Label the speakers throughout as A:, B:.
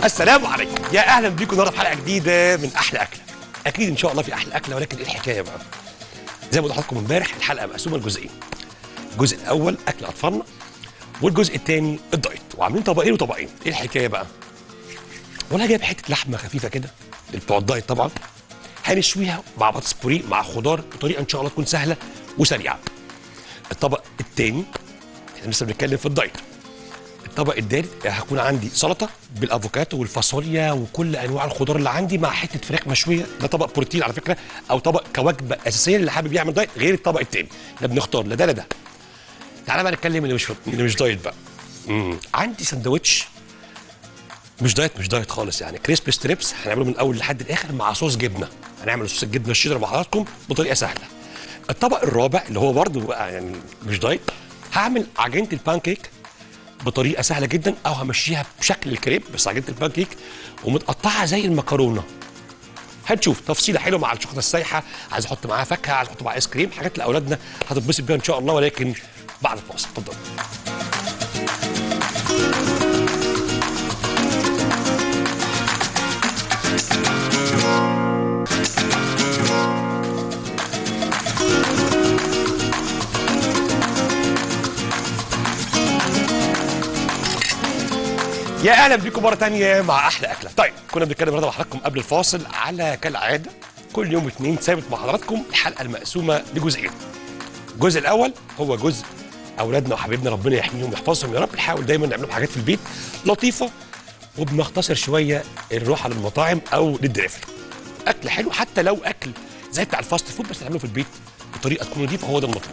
A: السلام عليكم، يا اهلا بيكم النهارده في حلقه جديده من احلى اكله. اكيد ان شاء الله في احلى اكله، ولكن ايه الحكايه بقى؟ زي ما قلت لحضراتكم امبارح الحلقه مقسومه لجزئين. الجزء الاول اكل اطفالنا، والجزء الثاني الدايت، وعاملين طبقين وطبقين. ايه الحكايه بقى؟ وانا جايب حته لحمه خفيفه كده بتوع الدايت طبعا، هنشويها مع بطاطس بوريه مع خضار بطريقه ان شاء الله تكون سهله وسريعه. الطبق الثاني احنا لسه بنتكلم في الدايت. الطبق الثالث هكون عندي سلطه بالافوكاتو والفاصوليا وكل انواع الخضار اللي عندي مع حته فراخ مشويه. ده طبق بروتين على فكره، او طبق كوجبه اساسيه اللي حابب يعمل دايت، غير الطبق الثاني. احنا بنختار لا ده لا ده. تعالى بقى نتكلم اللي مش دايت بقى. عندي سندوتش مش دايت خالص، يعني كريسبي ستريبس هنعمله من الاول لحد الاخر مع صوص جبنه. هنعمل صوص الجبنه الشيدر مع حضراتكم بطريقه سهله. الطبق الرابع اللي هو برضه بقى يعني مش دايت، هعمل عجينه البانكيك بطريقه سهله جدا، او همشيها بشكل الكريب بس عجينه البانكيك ومتقطعه زي المكرونه. هنشوف تفصيله حلوه مع الشوكولاته السايحه، عايز احط معاها فاكهه، عايز احط معاها ايس كريم، حاجات لاولادنا هتتبسط بيها ان شاء الله، ولكن بعد الفاصل. اتفضل. يا اهلا بيكم مره ثانيه مع احلى اكله. طيب كنا بنتكلم النهارده مع حضراتكم قبل الفاصل على كالعاده كل يوم اثنين ثابت مع حضراتكم الحلقه المقسومه لجزئين. الجزء الاول هو جزء اولادنا وحبايبنا ربنا يحميهم ويحفظهم يا رب. نحاول دايما نعمل لهم حاجات في البيت لطيفه، وبنختصر شويه نروح على المطاعم او للدريفري. اكل حلو حتى لو اكل زي بتاع الفاست فود، بس نعمله في البيت بطريقه تكون نظيفه، هو ده المطلوب.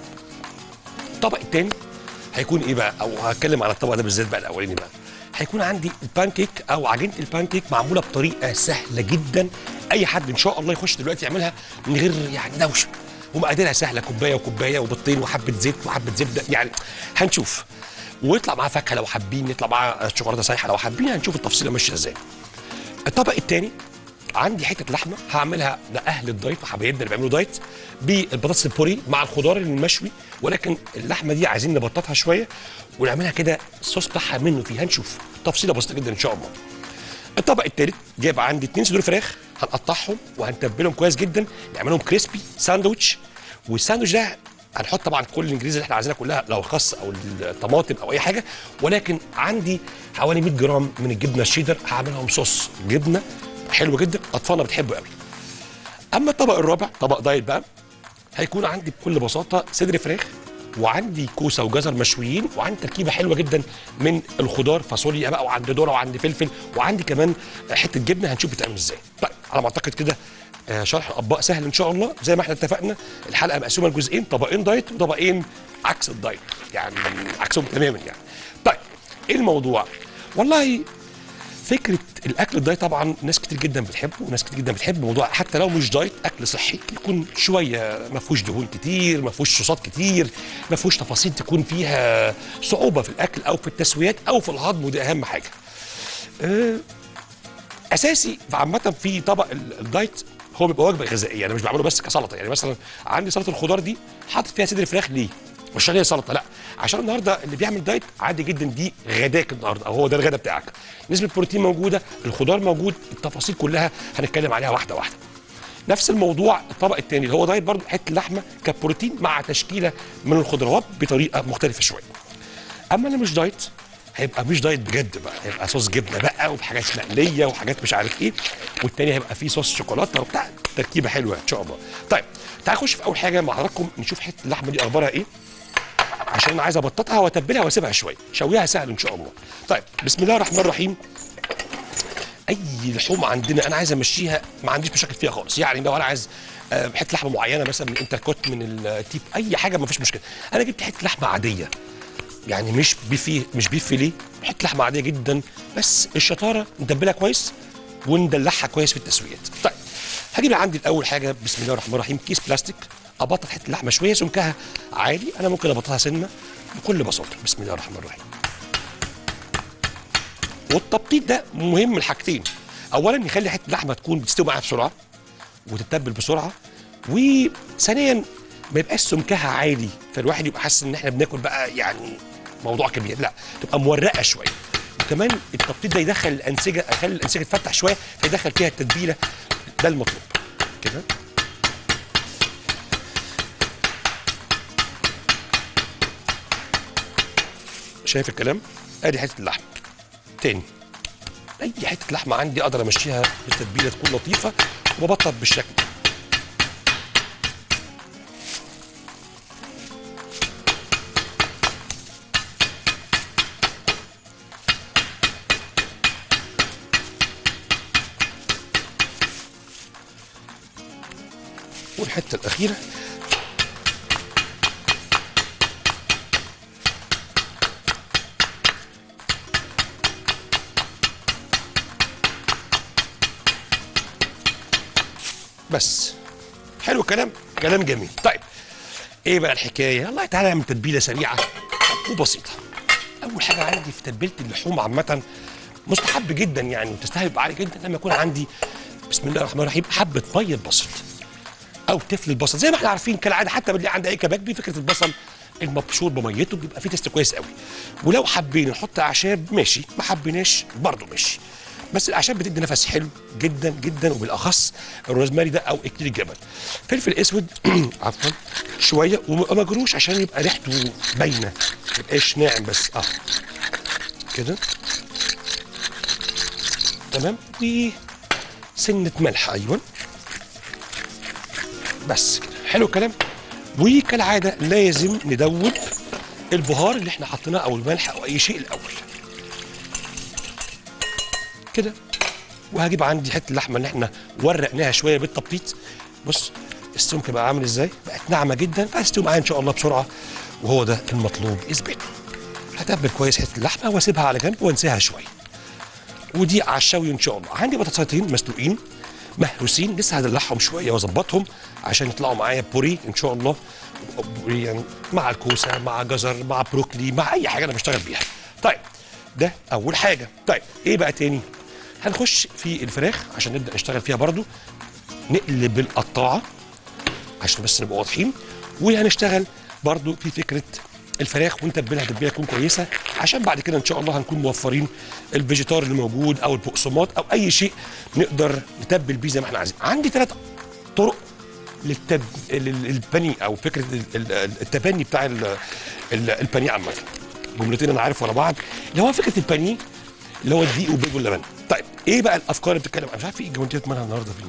A: الطبق الثاني هيكون ايه بقى؟ او هتكلم على الطبق ده بالذات بقى الاولاني بقى. هيكون عندي البانكيك او عجينه البانكيك معموله بطريقه سهله جدا، اي حد ان شاء الله يخش دلوقتي يعملها من غير يعني دوشه، ومقاديرها سهله، كوبايه وكوبايه وبيضتين وحبه زيت وحبه زبده، يعني هنشوف. ويطلع معاه فاكهه لو حابين، يطلع معاه شوكولاته سايحه لو حابين، هنشوف التفصيله ماشيه ازاي. الطبق الثاني عندي حته لحمه هعملها لاهل الدايت وحبايبنا اللي بيعملوا دايت بالبطاطس البوري مع الخضار المشوي، ولكن اللحمه دي عايزين نبططها شويه ونعملها كده الصوص بتاعها منه فيه، هنشوف تفصيله بسيطه جدا ان شاء الله. الطبق الثالث جايب عندي 2 صدور فراخ هنقطعهم وهنتبلهم كويس جدا، نعملهم كريسبي ساندوتش. والساندوتش ده هنحط طبعا كل الانجريزيز اللي احنا عايزينها كلها، لو خس او الطماطم او اي حاجه، ولكن عندي حوالي 100 جرام من الجبنه الشيدر هعملهم صوص جبنه حلو جدا، اطفالنا بتحبه قوي. اما الطبق الرابع طبق دايت بقى، هيكون عندي بكل بساطه صدر فراخ، وعندي كوسه وجزر مشويين، وعندي تركيبه حلوه جدا من الخضار، فاصوليا بقى وعندي ذره وعندي فلفل وعندي كمان حته جبنه، هنشوف بتتعمل ازاي. طيب على ما اعتقد كده شرح الاطباق سهل ان شاء الله. زي ما احنا اتفقنا الحلقه مقسومه لجزئين، طبقين دايت وطبقين عكس الدايت، يعني عكسهم تماما يعني. طيب ايه الموضوع؟ والله فكره الاكل الدايت طبعا ناس كتير جدا بتحبه، وناس كتير جدا بتحب موضوع حتى لو مش دايت اكل صحي، يكون شويه ما فيهوش دهون كتير، ما فيهوش صوصات كتير، ما فيهوش تفاصيل تكون فيها صعوبه في الاكل او في التسويات او في الهضم، ودي اهم حاجه. اساسي عامه في طبق الدايت هو بيبقى وجبه غذائيه، انا مش بعمله بس كسلطه. يعني مثلا عندي سلطه الخضار دي حاطط فيها صدر فراخ، ليه؟ مش عشان هي سلطه، لا، عشان النهارده اللي بيعمل دايت عادي جدا دي غداك النهارده، او هو ده الغدا بتاعك. نسبه بروتين موجوده، الخضار موجود، التفاصيل كلها هنتكلم عليها واحده واحده. نفس الموضوع الطبق الثاني اللي هو دايت برضو، حته لحمه كبروتين مع تشكيله من الخضروات بطريقه مختلفه شويه. اما اللي مش دايت هيبقى مش دايت بجد بقى، هيبقى صوص جبنه بقى وحاجات مقليه وحاجات مش عارف ايه، والتاني هيبقى فيه صوص شوكولاته وبتاع، تركيبه حلوه ان شاء الله. طيب تعالوا نخش في اول حاجه مع حضراتكم نشوف حته اللحمه دي اخبارها ايه، عشان انا عايز ابططها واتبلها واسيبها شويه، شويها سهل ان شاء الله. طيب بسم الله الرحمن الرحيم. اي لحوم عندنا انا عايز امشيها ما عنديش مشاكل فيها خالص، يعني لو انا عايز حته لحمه معينه مثلا من انتركوت من التيب اي حاجه ما فيش مشكله. انا جبت حته لحمه عاديه، يعني مش بيف فيليه، حته لحمه عاديه جدا، بس الشطاره ندبلها كويس وندلعها كويس في التسويات. طيب هجيب عندي الاول حاجه بسم الله الرحمن الرحيم كيس بلاستيك، ابطط حته لحمه شويه سمكها عادي، انا ممكن ابططها سنه بكل بساطه. بسم الله الرحمن الرحيم. والتبطيط ده مهم لحاجتين، اولا يخلي حته اللحمه تكون بتستوي معاها بسرعه وتتبل بسرعه، وثانيا ما يبقاش سمكها عالي فالواحد يبقى حاسس ان احنا بناكل بقى يعني موضوع كبير، لا، تبقى مورقه شويه. وكمان التبطيط ده يدخل الانسجه، يخلي الانسجه تفتح شويه فيدخل فيها التتبيله، ده المطلوب كده. شايف الكلام؟ ادي حته اللحم. تاني اي حته لحمه عندي اقدر امشيها بالتتبيله تكون لطيفه وببطط بالشكل ده. والحته الاخيره بس. حلو الكلام، كلام جميل. طيب ايه بقى الحكايه؟ يلا تعالى نعمل تتبيله سريعه وبسيطه. اول حاجه عندي في تتبيله اللحوم عامه مستحب جدا يعني وتستهلك عالي جدا لما يكون عندي بسم الله الرحمن الرحيم حبه ميه بصل او تفل البصل. زي ما احنا عارفين كالعاده حتى اللي عند اي كباب فكره البصل المبشور بميته بيبقى فيه تست كويس قوي. ولو حابين نحط اعشاب ماشي، ما حبيناش برضه ماشي، بس الاعشاب بتدي نفس حلو جدا جدا، وبالاخص الروزماري ده او اكليل الجبل. فلفل اسود عفوا شويه وما مجروش عشان يبقى ريحته باينه، ما يبقاش ناعم بس كده تمام. وسنه ملح ايوه بس كده. حلو الكلام. وكالعاده لازم ندوب البهار اللي احنا حطيناه او الملح او اي شيء الاول كده. وهجيب عندي حته اللحمه اللي احنا ورقناها شويه بالتبطيط. بص السمك بقى عامل ازاي، بقت ناعمه جدا، فهتستوي معايا ان شاء الله بسرعه، وهو ده المطلوب اثباته. هتبل كويس حته اللحمه واسيبها على جنب وانساها شويه. ودي على الشوي ان شاء الله. عندي بطاطسيتين مسلوقين مهروسين لسه هدلعهم شويه واظبطهم عشان يطلعوا معايا بوري ان شاء الله، يعني مع الكوسه مع جزر مع بروكلي مع اي حاجه انا بشتغل بيها. طيب ده اول حاجه. طيب ايه بقى تاني؟ هنخش في الفراخ عشان نبدا نشتغل فيها برضو. نقلب القطاعه عشان بس نبقى واضحين، وهنشتغل برضو في فكره الفراخ ونتبلها تتبيله تكون كويسه عشان بعد كده ان شاء الله هنكون موفرين الفيجيتار اللي موجود او البقسماط او اي شيء نقدر نتبل بيه زي ما احنا عايزين. عندي 3 طرق للبانيه او فكره التبني بتاع البانيه عامه. جملتين انا عارف ورا بعض اللي هو فكره البانيه اللي هو الدقيق والبيض واللبن. طيب ايه بقى الافكار اللي بتتكلم؟ انا مش عارف في جوانتيات مالها النهارده فين.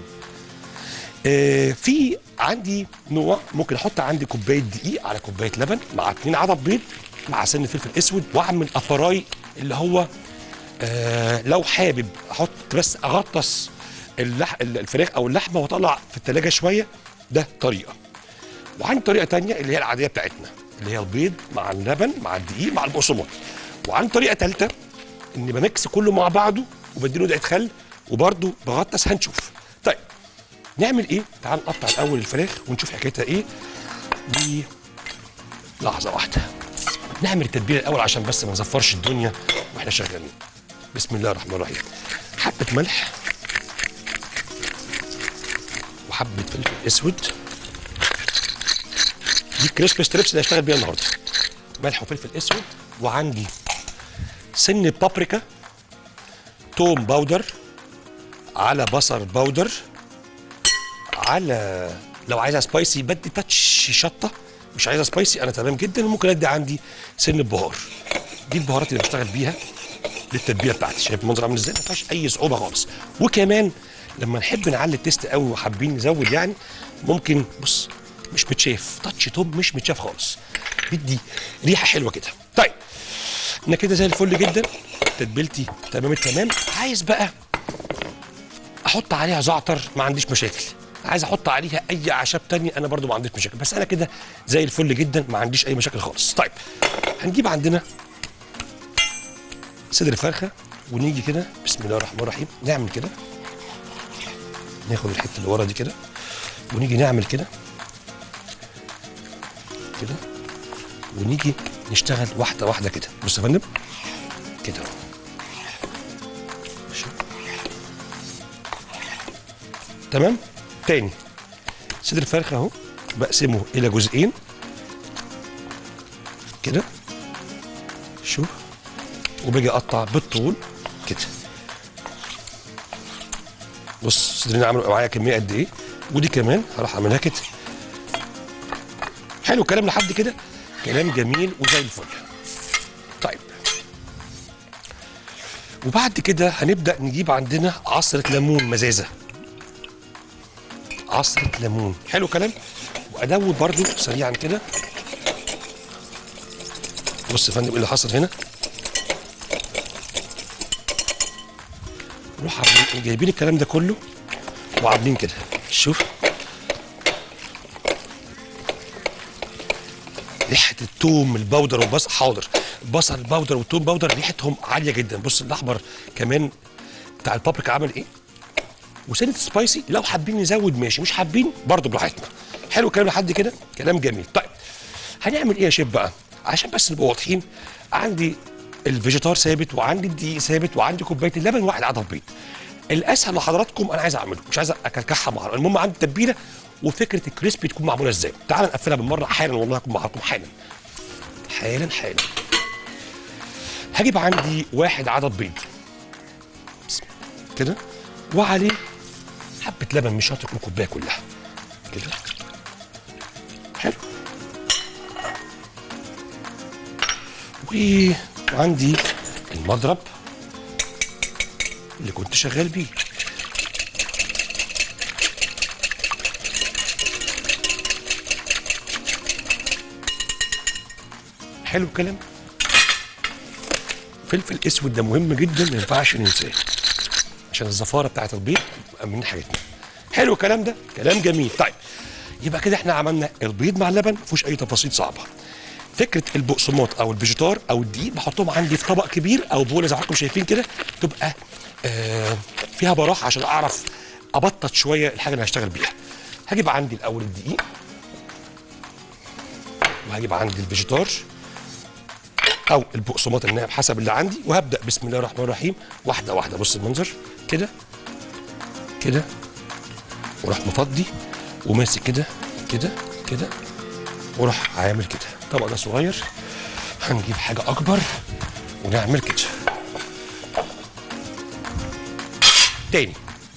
A: في عندي نوع ممكن احط عندي كوبايه دقيق على كوبايه لبن مع 2 عدد بيض مع سن فلفل اسود، واعمل ابراي اللي هو لو حابب احط بس اغطس الفراخ او اللحمه واطلع في الثلاجه شويه، ده طريقه. وعندي طريقه ثانيه اللي هي العاديه بتاعتنا اللي هي البيض مع اللبن مع الدقيق مع البقسماط. وعندي طريقه ثالثه اني بميكس كله مع بعضه وبديله دقيقه خل وبرده بغطس. هنشوف. طيب نعمل ايه؟ تعال نقطع الاول الفراخ ونشوف حكايتها ايه. دي لحظه واحده نعمل التتبيله الاول عشان بس ما نزفرش الدنيا واحنا شغالين. بسم الله الرحمن الرحيم. حبه ملح وحبه فلفل اسود، دي كريسبي ستريبس اللي هشتغل بيها النهارده. ملح وفلفل اسود، وعندي سن بابريكا، توم باودر، على بصل باودر، على لو عايزها سبايسي بدي تاتش شطه، مش عايزها سبايسي انا تمام جدا. وممكن ادي عندي سن بهار. دي البهارات اللي بشتغل بيها للتتبيله بتاعتي. شايف المنظر عامل ازاي؟ ما فيهاش اي صعوبه خالص. وكمان لما نحب نعلي التيست قوي وحابين نزود يعني ممكن بص مش متشاف تاتش توم مش متشاف خالص، بيدي ريحه حلوه كده. طيب انا كده زي الفل جدا، تتبيلتي تمام التمام. عايز بقى احط عليها زعتر ما عنديش مشاكل، عايز احط عليها اي اعشاب تانية انا برضو ما عنديش مشاكل، بس انا كده زي الفل جدا ما عنديش اي مشاكل خالص. طيب هنجيب عندنا صدر الفرخه ونيجي كده بسم الله الرحمن الرحيم نعمل كده، ناخد الحته اللي ورا دي كده ونيجي نعمل كده كده، ونيجي نشتغل واحده واحده كده. بص يا فندم كده اهو تمام. تاني صدر الفرخه اهو بقسمه الى جزئين كده، شوف، وباجي اقطع بالطول كده. بص صدرين عملوا معايا كميه قد ايه، ودي كمان هروح اعملها كده. حلو الكلام لحد كده، كلام جميل وزي الفل. طيب وبعد كده هنبدا نجيب عندنا عصره ليمون مزازه. عصره ليمون، حلو الكلام. وادوب برضو سريعا كده. بص يا فندم ايه اللي حصل هنا. نروح عاملين جايبين الكلام ده كله وعاملين كده. شوف ريحه التوم البودر والبصل، حاضر، البصل البودر والتوم بودر ريحتهم عاليه جدا. بص الاحمر كمان بتاع البابريكا عمل ايه، وسنه سبايسي. لو حابين نزود ماشي، مش حابين برضه براحتنا. حلو الكلام لحد كده، كلام جميل. طيب هنعمل ايه يا شيف بقى عشان بس نبقى واضحين. عندي الفيجيتار ثابت، وعندي الدقيق ثابت، وعندي كوبايه اللبن، واحد عدد بيض. الاسهل لحضراتكم انا عايز اعمله، مش عايز اكلكعها مع المهم عندي التتبيله وفكره الكريسبي تكون معموله ازاي. تعال نقفلها بالمره حالا، والله هكون معاكم حالا حالا حالا. هجيب عندي واحد عدد بيض كده، وعليه حبه لبن، مش هترك الكوبايه كلها كده. حلو. وعندي المضرب اللي كنت شغال بيه. حلو الكلام. فلفل اسود ده مهم جدا، ما ينفعش ننساه عشان الزفاره بتاعت البيض من حاجتنا. حلو الكلام ده، كلام جميل. طيب يبقى كده احنا عملنا البيض مع اللبن، ما فيهوش اي تفاصيل صعبه. فكره البقسماط او الفيجيتار او الدقيق بحطهم عندي في طبق كبير او بوله زي ما حضراتكم شايفين كده، تبقى فيها براحه عشان اعرف ابطط شويه الحاجه اللي هشتغل بيها. هجيب عندي الاول الدقيق، وهجيب عندي الفيجيتار او البقسماط الناعم حسب اللي عندي، وهبدا بسم الله الرحمن الرحيم واحده واحده. بص المنظر كده كده، وراح مفضي وماسك كده كده كده، وراح عامل كده. الطبق ده صغير، هنجيب حاجه اكبر ونعمل كده تاني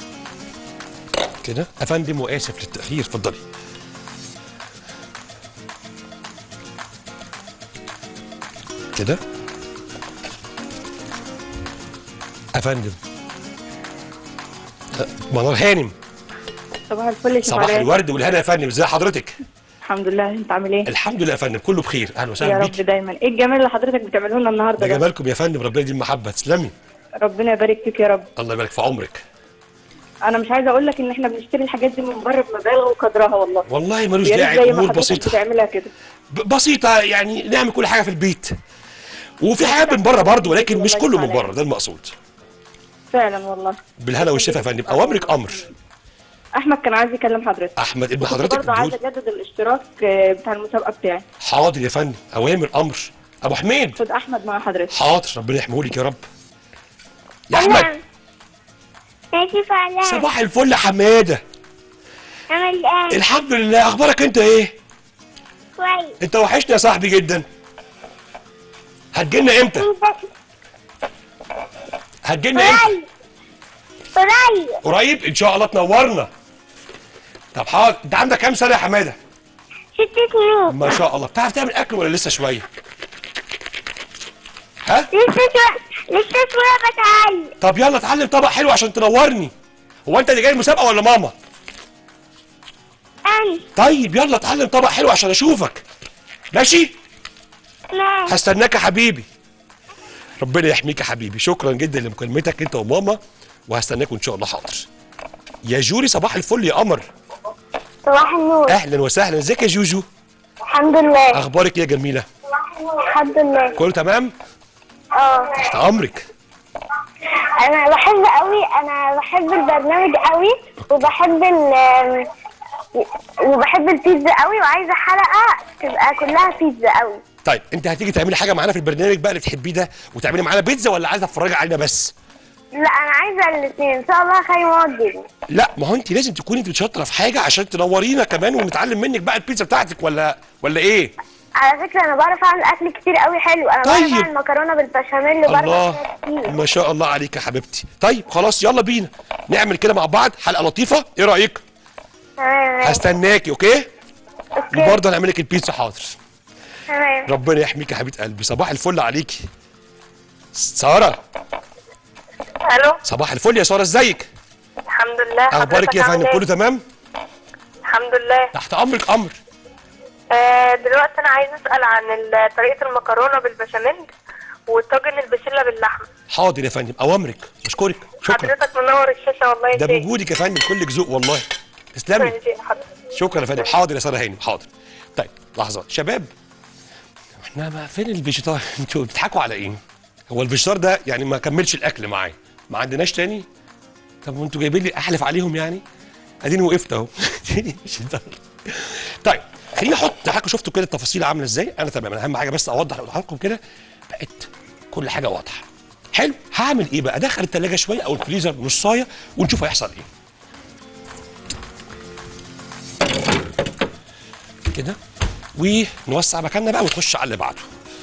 A: كده. افندم واسف للتاخير، اتفضلي. كده افندم. منار هانم،
B: صباح الفل يا
A: صباح الورد والهنا يا فندم. ازي حضرتك؟
B: الحمد لله، انت عامل ايه؟
A: الحمد لله يا فندم، كله بخير. اهلا
B: يا
A: وسهلا
B: رب
A: بيك.
B: دايما. ايه الجمال اللي حضرتك بتعمله لنا النهارده
A: ده جمالكم يا فندم، ربنا يديم المحبه. تسلمي.
B: ربنا يبارك فيك يا رب.
A: الله يبارك في عمرك.
B: انا مش عايزه اقول لك ان احنا بنشتري الحاجات دي من بره بمبالغ وقدرها والله.
A: والله ملوش
B: يا ريت
A: داعي،
B: زي ما
A: امور
B: حضرتك
A: بسيطه
B: بتعملها كده.
A: بسيطه يعني، نعمل كل حاجه في البيت، وفي حاجات من بره برضه، ولكن مش كله من بره، ده المقصود.
B: فعلا والله.
A: بالهنا والشفا يا فندم، اوامرك امر.
B: احمد كان عايز يكلم حضرتك.
A: احمد ابن
B: كنت
A: حضرتك
B: برضه عايزه
A: بيقول.
B: اجدد الاشتراك بتاع المسابقه بتاعي.
A: حاضر يا فندم، اوامر امر. ابو حميد،
B: خد احمد مع حضرتك.
A: حاضر، ربنا يحميهولك يا رب. يا احمد.
C: كيف حالك؟
A: صباح الفل يا حماده.
C: عامل ايه؟
A: الحمد لله، اخبارك انت ايه؟
C: كويس.
A: انت وحشني يا صاحبي جدا. هتجيلنا امتى؟ هتجيلنا امتى؟
C: قريب قريب.
A: قريب ان شاء الله، تنورنا. طب حاضر. انت عندك كام سنه يا حماده؟
C: 6 سنين.
A: ما شاء الله. بتعرف تعمل اكل ولا لسه شويه؟ ها؟
C: لسه شوية بتعلم.
A: طب يلا اتعلم طبق حلو عشان تنورني. هو انت اللي جاي المسابقه ولا ماما؟
C: أنا.
A: طيب يلا اتعلم طبق حلو عشان اشوفك. ماشي؟
C: ماشي.
A: هستناك يا حبيبي. ربنا يحميك يا حبيبي، شكرا جدا لمكالمتك انت وماما، وهستناكم ان شاء الله. حاضر. يا جوري صباح الفل يا قمر.
C: صباح النور.
A: اهلا وسهلا، ازيك يا جوجو؟
C: الحمد لله.
A: اخبارك ايه يا جميله؟
C: الحمد لله.
A: كله تمام؟
C: اه.
A: تحت امرك.
C: انا بحب البرنامج قوي، وبحب البيتزا قوي، وعايزه حلقه تبقى كلها بيتزا قوي.
A: طيب انت هتيجي تعملي حاجه معانا في البرنامج بقى اللي بتحبيه ده، وتعملي معانا بيتزا، ولا عايزه تتفرجي علينا بس؟
C: لا انا عايزه الاثنين ان شاء الله. خير موجود.
A: لا ما هو انت لازم تكوني انت شاطره في حاجه عشان تنورينا كمان ونتعلم منك بقى البيتزا بتاعتك، ولا ايه؟
C: على فكره انا بعرف اعمل اكل كتير قوي حلو. انا
A: طيب.
C: بعرف اعمل مكرونه بالبشاميل وبعرف
A: الله،
C: اعملها كتير.
A: ما شاء الله عليك يا حبيبتي. طيب خلاص يلا بينا نعمل كده مع بعض حلقه لطيفه، ايه رايك؟
C: تمام.
A: هستناكي. اوكي
C: اوكي
A: وبرضه هنعمل لك البيتزا. حاضر.
C: تمام.
A: ربنا يحميك يا حبيبه قلبي. صباح الفل عليكي ساره.
C: الو.
A: صباح الفل يا ساره، ازيك؟
C: الحمد لله.
A: اخبارك يا فندم؟ كله تمام؟
C: الحمد لله.
A: تحت امرك امر.
C: دلوقتي انا عايز اسال عن طريقه المكرونه بالبشاميل وطاجن البسله باللحمه.
A: حاضر يا فندم، اوامرك. بشكرك، شكرا.
C: حضرتك منور الشاشه والله.
A: ده بوجودك يا فندم، كلك ذوق والله. تسلمي. شكرا يا فندم. حاضر يا ساره هانم، حاضر. طيب لحظه شباب، احنا ما فين الفيجيتار؟ انتوا بتضحكوا على ايه؟ هو الفيجيتار ده يعني ما كملش الاكل معايا، ما عندناش تاني؟ طب وانتوا جايبين لي احلف عليهم يعني؟ اديني وقفت اهو. طيب خليني احط حاجه. شفتوا كده التفاصيل عامله ازاي؟ انا تمام. انا اهم حاجه بس اوضح لحضراتكم كده بقت كل حاجه واضحه. حلو. هعمل ايه بقى؟ ادخل الثلاجه شويه او الفريزر نصايه ونشوف هيحصل ايه. كده ونوسع مكاننا بقى ونخش على اللي بعده.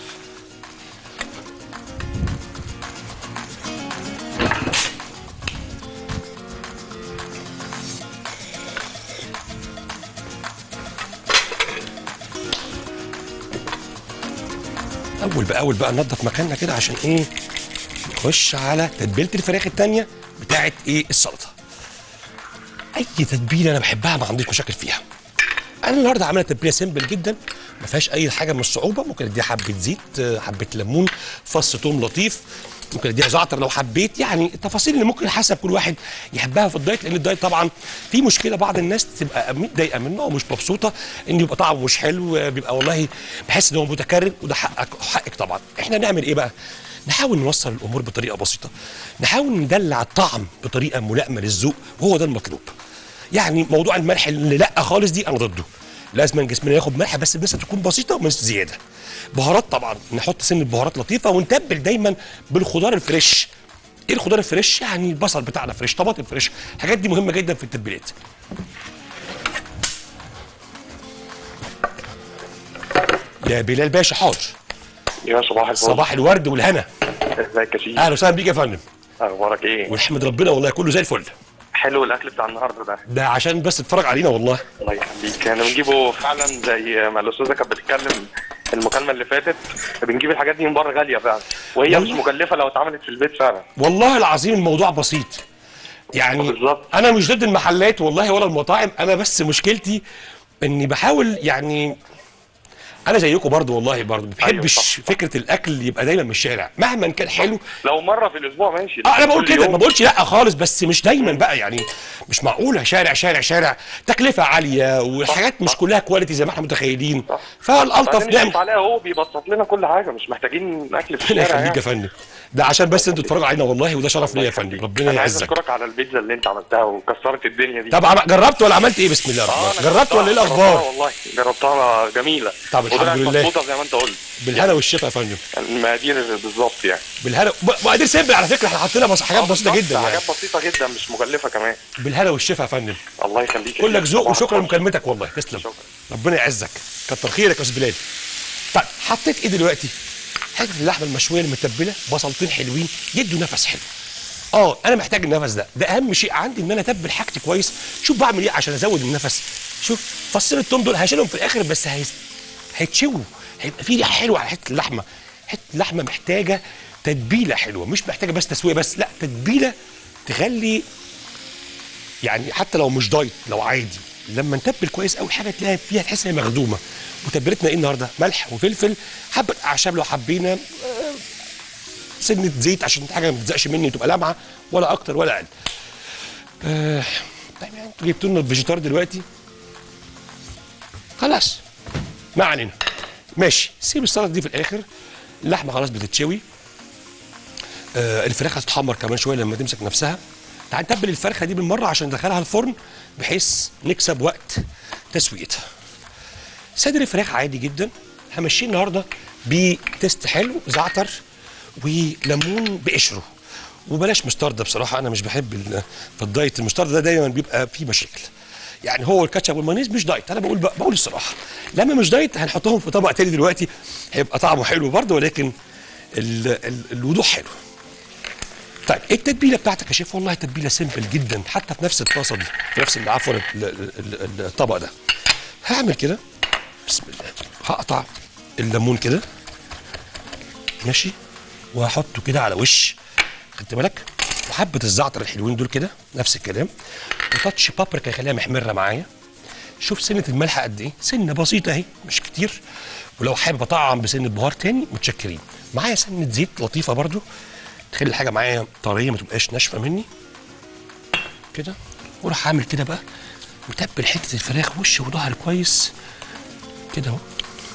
A: اول بقى ننضف مكاننا كده عشان ايه؟ نخش على تتبيله الفراخ الثانيه بتاعت ايه؟ السلطه. اي تتبيله انا بحبها، ما عنديش مشاكل فيها. انا النهارده عامله تتبيله سيمبل جدا، ما فيهاش اي حاجه من الصعوبه. ممكن اديها حبه زيت، حبه ليمون، فص ثوم لطيف، ممكن اديها زعتر لو حبيت. يعني التفاصيل اللي ممكن حسب كل واحد يحبها في الدايت، لان الدايت طبعا في مشكله، بعض الناس تبقى متضايقه منه ومش مبسوطه ان يبقى طعمه مش حلو، بيبقى والله بحس ان هو متكرر، وده حقك طبعا. احنا نعمل ايه بقى؟ نحاول نوصل الامور بطريقه بسيطه، نحاول ندلع الطعم بطريقه ملائمه للذوق، وهو ده المطلوب. يعني موضوع الملح اللي لا خالص دي انا ضده. لازم جسمنا ياخد ملح بس النسبه تكون بسيطه ومش زياده. بهارات طبعا نحط سن بهارات لطيفه، ونتبل دايما بالخضار الفريش. ايه الخضار الفريش؟ يعني البصل بتاعنا فريش، طماطم فريش، الحاجات دي مهمه جدا في التتبيلات. يا بلال باشا. حاضر.
D: يا صباح الفل.
A: صباح الورد والهنا.
D: ازيك يا شيخ؟
A: اهلا وسهلا بيك يا فندم.
D: اخبارك ايه؟
A: ونحمد ربنا والله كله زي الفل.
D: حلو الاكل بتاع النهارده
A: ده عشان بس تتفرج علينا والله.
D: الله يخليك. انا بنجيبه فعلا زي ما الاستاذه كانت بتتكلم المكالمه اللي فاتت، بنجيب الحاجات دي من بره غاليه فعلا، وهي مش مكلفه لو اتعملت في البيت فعلا.
A: والله العظيم الموضوع بسيط. يعني
D: بالظبط.
A: انا مش ضد المحلات والله ولا المطاعم، انا بس مشكلتي اني بحاول يعني انا زيكم برضو والله، برضو ما بحبش فكره الاكل يبقى دايما من الشارع مهما كان حلو.
D: لو مره في الاسبوع ماشي.
A: انا بقول كده، ما بقولش لا خالص، بس مش دايما بقى. يعني مش معقوله شارع شارع شارع، تكلفه عاليه وحاجات مش كلها كواليتي زي ما احنا متخيلين. فالالطف
D: نعمل عليها، هو بيبسط لنا كل حاجه، مش محتاجين اكل في الشارع.
A: يخليك يا فندم، ده عشان بس انتوا تتفرجوا علينا والله، وده شرف ليا يا فندم. ربنا
D: انا عايز
A: يعزك.
D: اشكرك على البيتزا اللي انت عملتها وكسرت الدنيا دي.
A: طب جربت ولا عملت ايه؟ بسم الله الرحمن الرحيم. جربت ولا ايه الاخبار؟
D: والله جربتها جميله.
A: طب الحمد لله.
D: مظبوطه زي ما انت قلت.
A: بالهنا والشفا يا فندم.
D: المقادير بالظبط يعني.
A: بالهنا، مقادير سيمبل على فكره، احنا حاطين حاجات بسيطه جدا يعني.
D: حاجات بسيطه جدا مش مكلفه كمان.
A: بالهنا والشفا يا فندم.
D: الله يخليك.
A: كلك ذوق، وشكرا لمكالمتك والله. تسلم.
D: شكرا.
A: ربنا يعزك، كتر خيرك يا استاذ بلال. طيب حطيت ايه دلوقتي؟ حته اللحمه المشويه المتبله، بصلتين حلوين يدوا نفس حلو. انا محتاج النفس ده اهم شيء عندي، ان انا اتبل حاجتي كويس. شوف بعمل ايه عشان ازود النفس. شوف فصين التوم دول هشيلهم في الاخر، بس هيتشووا، هيبقى في ريحه حلوه على حته اللحمه. حته اللحمه محتاجه تتبيله حلوه، مش محتاجه بس تسويه بس، لا تتبيله تخلي يعني حتى لو مش دايت، لو عادي لما نتبل كويس قوي حاجه تلاقي فيها تحس انها مخدومه. وتبلتنا ايه النهارده؟ ملح وفلفل، حبه اعشاب لو حبينا، سنه زيت عشان حاجه ما تزقش مني وتبقى لامعه، ولا اكتر ولا اقل. طيب يعني انتوا جبتوا لنا الفيجيتار دلوقتي، خلاص ما علينا. ماشي، سيب السلطه دي في الاخر. اللحمه خلاص بتتشوي، الفراخ هتتحمر كمان شويه لما تمسك نفسها. تعال نتبل الفرخه دي بالمره عشان ندخلها الفرن بحيث نكسب وقت تسويتها. صدر الفراخ عادي جدا، همشيه النهارده بتست حلو، زعتر وليمون بقشره، وبلاش مستردة بصراحه، انا مش بحب في الدايت المستردة، ده دايما بيبقى فيه مشاكل. يعني هو الكاتشب والمايونيز مش دايت، انا بقول الصراحه. لما مش دايت هنحطهم في طبق تاني دلوقتي هيبقى طعمه حلو برضه، ولكن الوضوح حلو. طيب التتبيله بتاعتك يا شيف؟ والله تتبيله سيمبل جدا، حتى في نفس الطاسه دي، في نفس عفوا الطبق ده. هعمل كده بسم الله، هقطع الليمون كده ماشي، وهحطه كده على وش، خدت بالك؟ وحبه الزعتر الحلوين دول كده نفس الكلام، وتاتش بابريكا يخليها محمره معايا. شوف سنه الملح قد ايه، سنه بسيطه اهي مش كتير، ولو حابب اطعم بسنه بهار تاني متشكرين. معايا سنه زيت لطيفه برضو تخلي الحاجه معايا طريه ما تبقاش ناشفه مني كده. واروح عامل كده بقى، متبل حته الفراخ وش وظهر كويس كده اهو.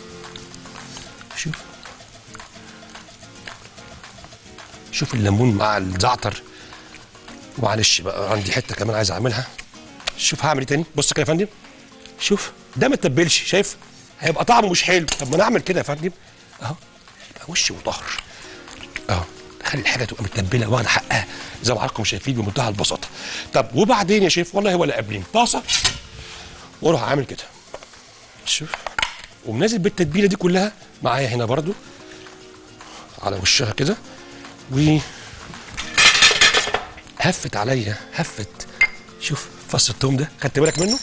A: شوف الليمون مع الزعتر. ومعلش بقى عندي حته كمان عايز اعملها. شوف هعمل ايه تاني، بص كده يا فندم، شوف ده ما تتبلش، شايف هيبقى طعمه مش حلو. طب ما انا اعمل كده يا فندم اهو، يبقى وش وظهر اهو، خلي الحاجه تبقى متبله واخده حقها زي ما حضراتكم شايفين بمنتهى البساطه. طب وبعدين يا شيف والله ولا قبلين طاسه واروح عامل كده، شوف، ومنازل بالتتبيله دي كلها معايا هنا برضو على وشها كده، و هفت عليا هفت. شوف فص الثوم ده خدت بالك منه؟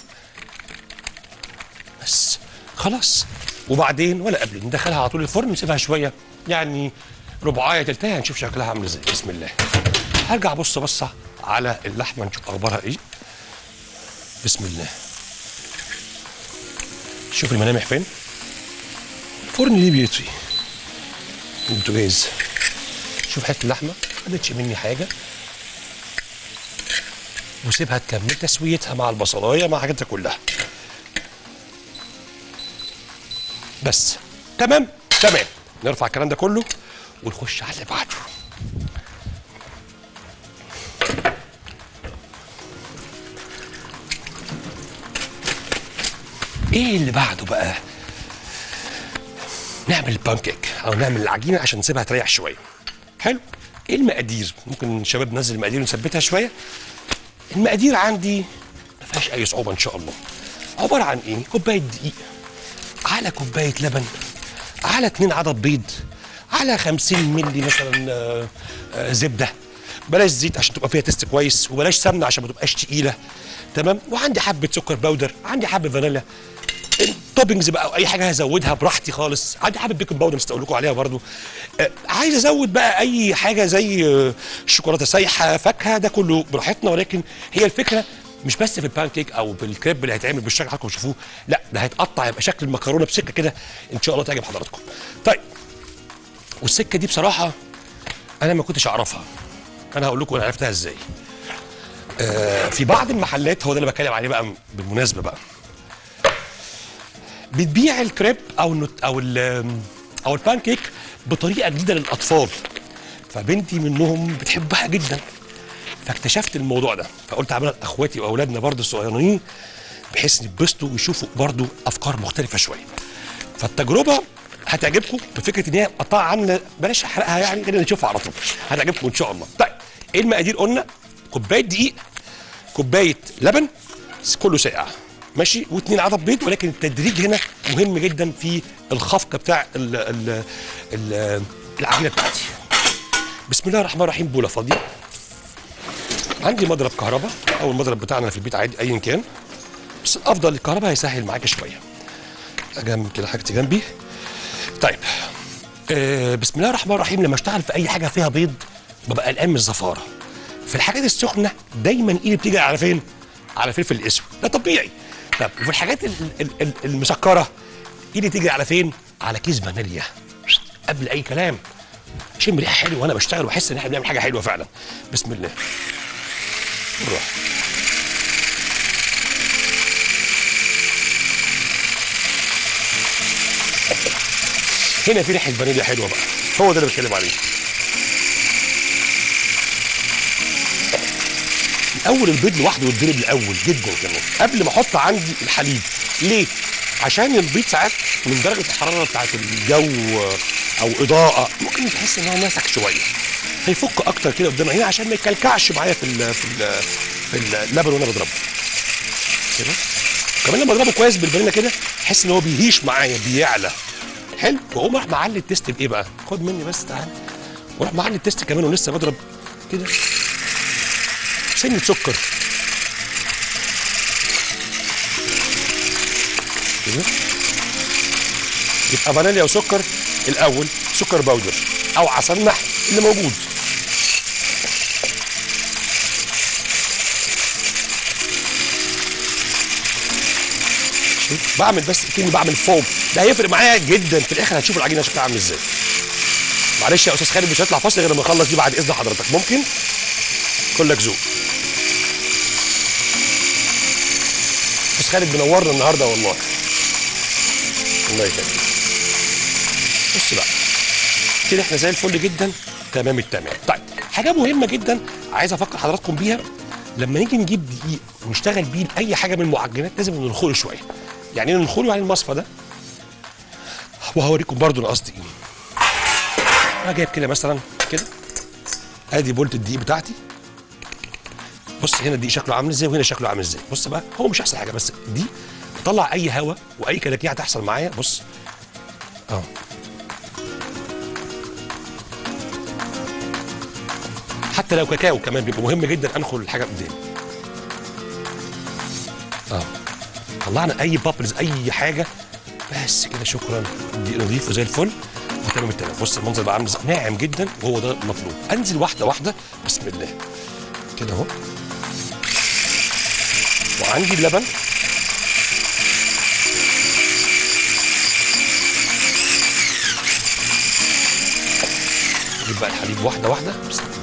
A: بس خلاص. وبعدين ولا قبل ندخلها على طول الفرن ونسيبها شويه، يعني ربعايه تلتايه، هنشوف شكلها عامل ازاي. بسم الله. هرجع ابص بصه على اللحمه نشوف اخبارها ايه. بسم الله. شوف الملامح فين؟ الفرن ليه بيطفي البوتاجاز. شوف حته اللحمه ما خدتش مني حاجه، وسيبها تكمل تسويتها مع البصلايه مع حاجاتها كلها. بس تمام. نرفع الكلام ده كله ونخش على اللي بعده. ايه اللي بعده بقى؟ نعمل البانكيك او نعمل العجينه عشان نسيبها تريح شويه. حلو. ايه المقادير؟ ممكن الشباب ننزل المقادير ونثبتها شويه. المقادير عندي ما فيهاش اي صعوبه ان شاء الله. عباره عن ايه؟ كوبايه دقيق، على كوبايه لبن، على 2 عدد بيض، على 50 مللي مثلا زبده. بلاش زيت عشان تبقى فيها تيست كويس، وبلاش سمنه عشان ما تبقاش تقيله. تمام. وعندي حبه سكر باودر، عندي حبه فانيلا، التوبنجز بقى او اي حاجه هزودها براحتي خالص. عندي حبه بيكنج باودر نسيت اقول لكم عليها برضو. عايز ازود بقى اي حاجه زي شوكولاته سايحه، فاكهه، ده كله براحتنا. ولكن هي الفكره مش بس في البانكيك او بالكريب اللي هيتعمل بالشكل اللي حضراتكم تشوفوه، لا ده هيتقطع يبقى شكل المكرونه بسكه كده ان شاء الله تعجب حضراتكم. طيب والسكه دي بصراحه انا ما كنتش اعرفها، انا هقول لكم انا عرفتها ازاي. في بعض المحلات، هو ده اللي بتكلم عليه بقى بالمناسبه بقى، بتبيع الكريب او البانكيك بطريقه جديده للاطفال، فبنتي منهم بتحبها جدا، فاكتشفت الموضوع ده، فقلت اعملها لاخواتي واولادنا برضو الصغيرين بحيث يتبسطوا ويشوفوا برضو افكار مختلفه شويه. فالتجربه هتعجبكم بفكره ان هي قطعه عامله، بلاش احرقها يعني، خلينا نشوفها على طول، هتعجبكم ان شاء الله. طيب ايه المقادير؟ قلنا كوبايه دقيق، كوبايه لبن كله ساقع ماشي، و2 عدد بيض، ولكن التدريج هنا مهم جدا في الخفقه بتاع العجينه بتاعتي. بسم الله الرحمن الرحيم. بوله فاضيه، عندي مضرب كهرباء او المضرب بتاعنا في البيت عادي ايا كان، بس الافضل الكهرباء هيسهل معاك شويه. اجمل كده حاجتي جنبي. طيب بسم الله الرحمن الرحيم. لما اشتغل في اي حاجه فيها بيض ببقى قلقان من الزفاره. في الحاجات السخنه دايما ايدي بتيجي على فين؟ على الفلفل الاسود، ده طبيعي. طب وفي الحاجات المسكره ايدي تيجي على فين؟ على كيس فانيليا قبل اي كلام، شم ريحه حلوه وانا بشتغل واحس ان احنا بنعمل حاجه حلوه فعلا. بسم الله. نروح. هنا في ريحه فانيليا حلوه بقى، هو ده اللي بتكلم عليه. الاول البيض لوحده يتضرب الاول جدا كمان قبل ما احط عندي الحليب. ليه؟ عشان البيض ساعات من درجه الحراره بتاعت الجو او اضاءه ممكن تحس ان هو ماسك شويه، فيفك اكتر كده قدام هنا عشان ما يكلكعش معايا في اللبن وانا بضربه. كده. كمان لما اضربه كويس بالبالونه كده احس ان هو بيهيش معايا بيعلى. حلو. واقوم راح معلي التيست بايه بقى؟ خد مني بس تعالى. واروح معلي التيست كمان ولسه بضرب كده سنه سكر كده. يبقى فانيليا وسكر الاول، سكر باودر او عسل نحل اللي موجود. بعمل بس كأني بعمل فوم، ده هيفرق معايا جدا في الاخر. هتشوف العجينه شكلها عامل ازاي. معلش يا استاذ خالد مش هيطلع فاصل غير لما اخلص دي بعد اذن حضرتك، ممكن؟ كلك ذوق. استاذ خالد منورنا النهارده والله. الله يخليك. بص بقى كده احنا زي الفل جدا، تمام التمام. طيب حاجه مهمه جدا عايز افكر حضراتكم بيها، لما نيجي نجيب دقيق ونشتغل بيه اي حاجه من المعجنات لازم ننخله شويه. يعني ننخله على المصفى ده، وهوريكم برضو انا قصدي ايه. انا جايب كده مثلا كده، ادي بولت الدقيق بتاعتي. بص هنا الدقيق شكله عامل ازاي وهنا شكله عامل ازاي. بص بقى هو مش احسن حاجه، بس دي بطلع اي هواء واي كلاكيع هتحصل معايا. بص حتى لو كاكاو كمان بيبقى مهم جدا انخل الحاجه قدامي. طلعنا اي بابلز اي حاجه بس كده. شكرا. دي نضيف وزي الفل وتمام التمام. بص المنظر بقى عامل ازاي، ناعم جدا وهو ده المطلوب. انزل واحده واحده بسم الله كده اهو. وعندي اللبن نجيب بقى الحليب واحده واحده بسم الله.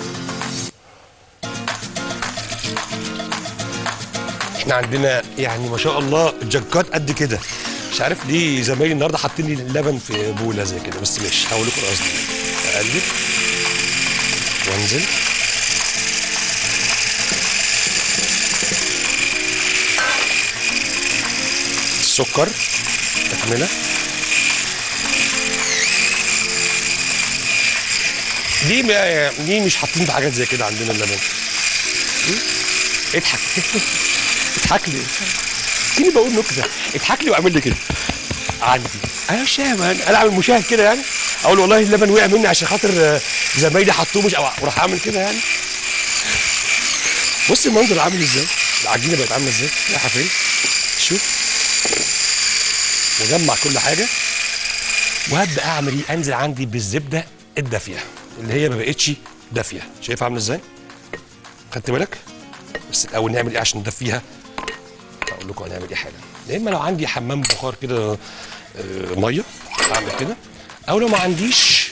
A: احنا عندنا يعني ما شاء الله جاكات قد كده. مش عارف ليه زمايلي النهارده حاطين لي اللبن في بوله زي كده، بس ماشي هقول لكم قصدي. اقلب وانزل السكر تكمله. دي مش حاطين في حاجات زي كده عندنا اللبن. اضحك اضحك لي كني بقول نكته، اضحك لي واعمل لي كده. عندي انا مش فاهم، انا اعمل مشاهد كده يعني، اقول والله اللبن وقع مني عشان خاطر زمايلي حطوه مش وراح اعمل كده يعني. بص المنظر عامل ازاي، العجينه بقت عامله ازاي، رايحه فين؟ شوف. واجمع كل حاجه وهبدا اعمل ايه؟ انزل عندي بالزبده الدافيه اللي هي ما بقتش دافيه. شايفها عامله ازاي؟ خدت بالك؟ بس الاول نعمل ايه عشان ندفيها؟ اقول لكم هنعمل ايه حالا. يا اما لو عندي حمام بخار كده ميه اعمل كده، او لو ما عنديش،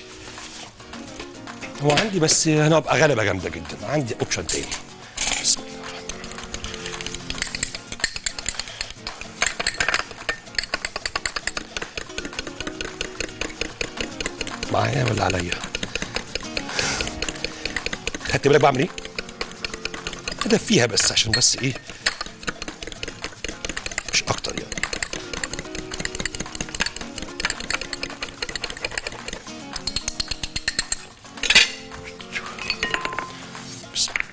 A: هو عندي بس انا ابقى غلبه جامده جدا، عندي اوبشن تاني. بسم الله معايا ولا عليا؟ خدت بالك بعمل ايه؟ ادفيها بس عشان بس ايه مش اكتر يعني. بسم الله.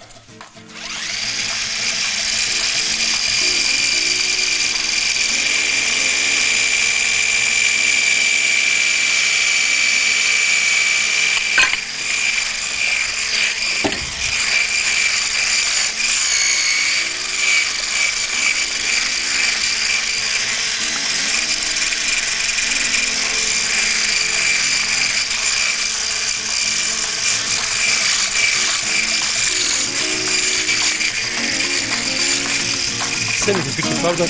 A: سنة البيكنج باودر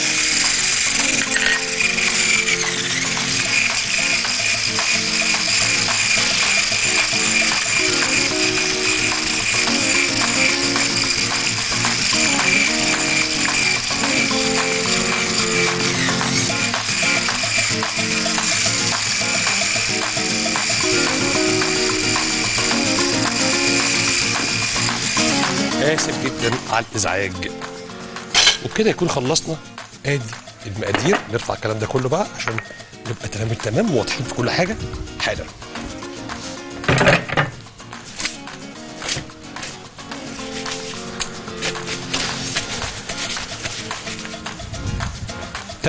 A: آسف جدا على الإزعاج. وبكده يكون خلصنا. ادي المقادير، نرفع الكلام ده كله بقى عشان نبقى تمام التمام وواضحين في كل حاجه حالا.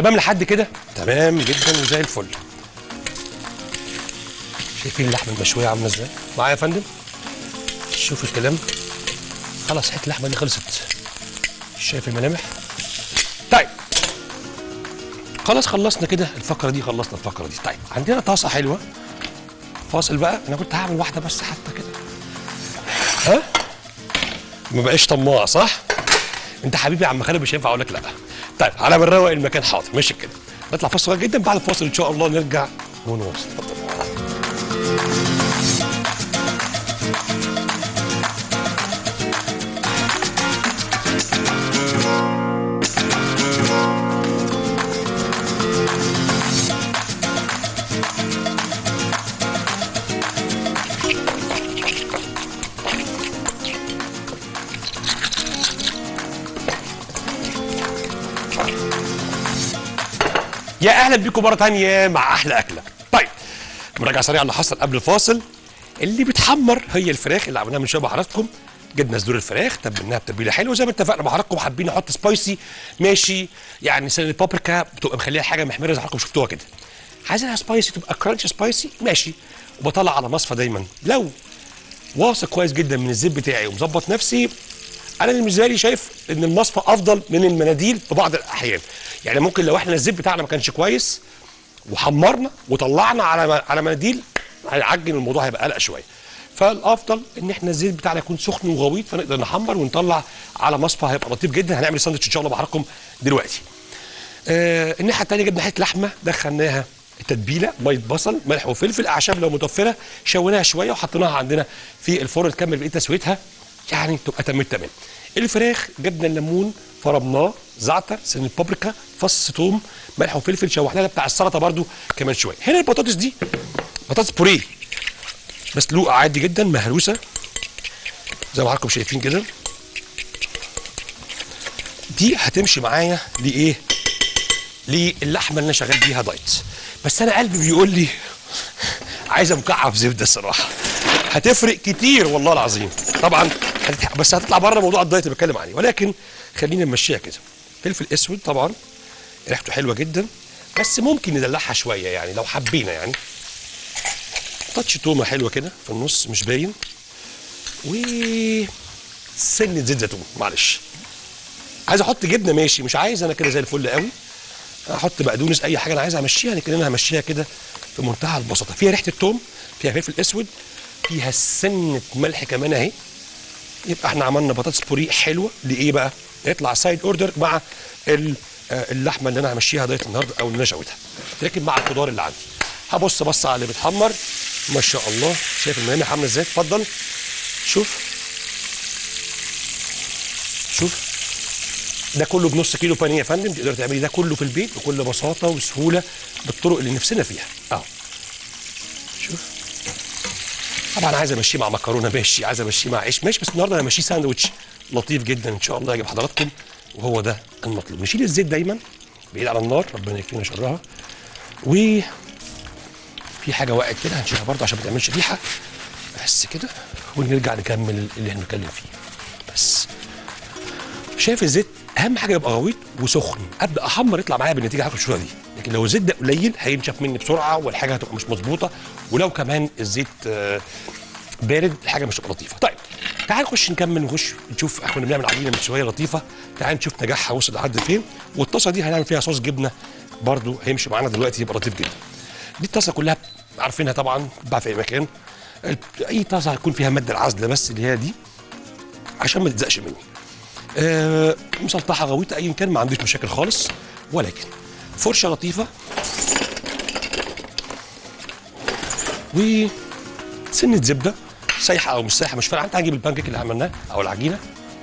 A: تمام لحد كده؟ تمام جدا وزي الفل. شايفين اللحمه المشويه عامله ازاي؟ معايا يا فندم؟ شوف الكلام. خلاص حته اللحمه دي خلصت. شايف الملامح؟ طيب خلاص خلصنا كده الفقره دي، خلصنا الفقره دي. طيب عندنا طاسه حلوه. فاصل بقى، انا كنت هعمل واحده بس حتى كده. ها؟ ما بقاش طماع صح؟ انت حبيبي يا عم خالد مش هينفع اقول لك لا. طيب على ما نروق المكان حاضر، ماشي كده. نطلع فاصل صغير جدا، بعد الفاصل ان شاء الله نرجع ونواصل. اتفضل. يا اهلا بيكم مره ثانيه مع احلى اكله. طيب مراجعه سريعه اللي حصل قبل الفاصل. اللي بتحمر هي الفراخ اللي عملناها من شويه مع حضراتكم. جبنا صدور الفراخ تبلناها بتتبيله حلوه زي ما اتفقنا مع حضراتكم. حابين نحط سبايسي ماشي، يعني سن البابريكا بتبقى مخليها حاجه محمره زي ما حضراتكم شفتوها كده. عايزينها سبايسي تبقى كرانش سبايسي ماشي. وبطلع على مصفى دايما لو واثق كويس جدا من الزيت بتاعي ومظبط نفسي. انا بالنسبه لي شايف ان المصفى افضل من المناديل في بعض الاحيان. يعني ممكن لو احنا الزيت بتاعنا ما كانش كويس وحمرنا وطلعنا على مناديل هيعجن الموضوع، هيبقى قلق شويه. فالافضل ان احنا الزيت بتاعنا يكون سخن وغويط فنقدر نحمر ونطلع على مصفى، هيبقى لطيف جدا. هنعمل ساندوتش ان شاء الله مع حضراتكم دلوقتي. الناحيه الثانيه جبنا حته لحمه دخلناها التتبيله، ميه بصل، ملح وفلفل، اعشاب لو متوفره، شويناها شويه وحطيناها عندنا في الفرن تكمل بقيه تسويتها يعني تبقى تمام. الفراخ جبنا الليمون فرمناه، زعتر، سن البابريكا، فص ثوم، ملح وفلفل، شوحناها بتاع السلطه برده كمان شويه. هنا البطاطس دي بطاطس بوريه مسلوقه عادي جدا مهروسه زي ما حضراتكم شايفين كده. دي هتمشي معايا لايه؟ للحمه اللي انا شغال بيها دايت. بس انا قلبي بيقول لي عايزه مكعب زبده الصراحه. هتفرق كتير والله العظيم. طبعا بس هتطلع بره موضوع الدايت اللي بتكلم عليه، ولكن خلينا نمشيها كده. فلفل اسود طبعا ريحته حلوه جدا، بس ممكن ندلعها شويه يعني لو حبينا يعني. تاتش تومه حلوه كده في النص مش باين، وسنه زيت زيتون. معلش عايز احط جبنه ماشي، مش عايز انا كده زي الفل قوي. احط بقدونس اي حاجه انا عايز امشيها، لكن انا همشيها كده في منتهى البساطه. فيها ريحه التوم، فيها فلفل اسود، فيها سنه ملح كمان اهي. يبقى احنا عملنا بطاطس بوريه حلوه. لايه بقى؟ يطلع سايد اوردر مع اللحمه اللي انا همشيها دايت النهارده او اللي انا شويتها، تركب مع الخضار اللي عندي. هبص على اللي بيتحمر ما شاء الله. شايف الملامح عامله ازاي؟ اتفضل شوف ده كله بنص كيلو بانيه يا فندم. تقدر تعملي ده كله في البيت بكل بساطه وسهوله بالطرق اللي نفسنا فيها. اهو شوف. طبعا عايز امشيه مع مكرونه ماشي، عايز امشيه مع عيش ماشي، بس النهارده انا همشيه ساندوتش لطيف جدا ان شاء الله يعجب حضراتكم، وهو ده المطلوب. نشيل الزيت دايما بعيد على النار، ربنا يكفينا شرها. وفي حاجه وقعت كده هنشيلها برضه عشان ما تعملش ريحه بس كده، ونرجع نكمل اللي احنا بنتكلم فيه. بس شايف الزيت اهم حاجه يبقى غويط وسخن، ابدا احمر يطلع معايا بالنتيجه هاخد الشويه دي. لكن لو الزيت ده قليل هينشف مني بسرعه والحاجه هتبقى مش مظبوطه، ولو كمان الزيت بارد الحاجه مش هتبقى لطيفه. طيب تعال نخش نكمل ونخش نشوف. احنا كنا بنعمل عجينه من شويه لطيفه، تعال نشوف نجاحها وصل لحد فين. والطاسه دي هنعمل فيها صوص جبنه برضو هيمشي معانا دلوقتي، يبقى لطيف جدا. دي الطاسه كلها عارفينها طبعا، بتتباع في اي مكان. اي طاسه هيكون فيها ماده العزل بس اللي هي دي عشان ما تتزقش مني. مسلطحه غويطه ايا كان ما عنديش مشاكل خالص، ولكن فرشه لطيفه وسنه زبده سايحه او مش سايحه مش فارقه. انت هنجيب البانكيك اللي عملناه او العجينه.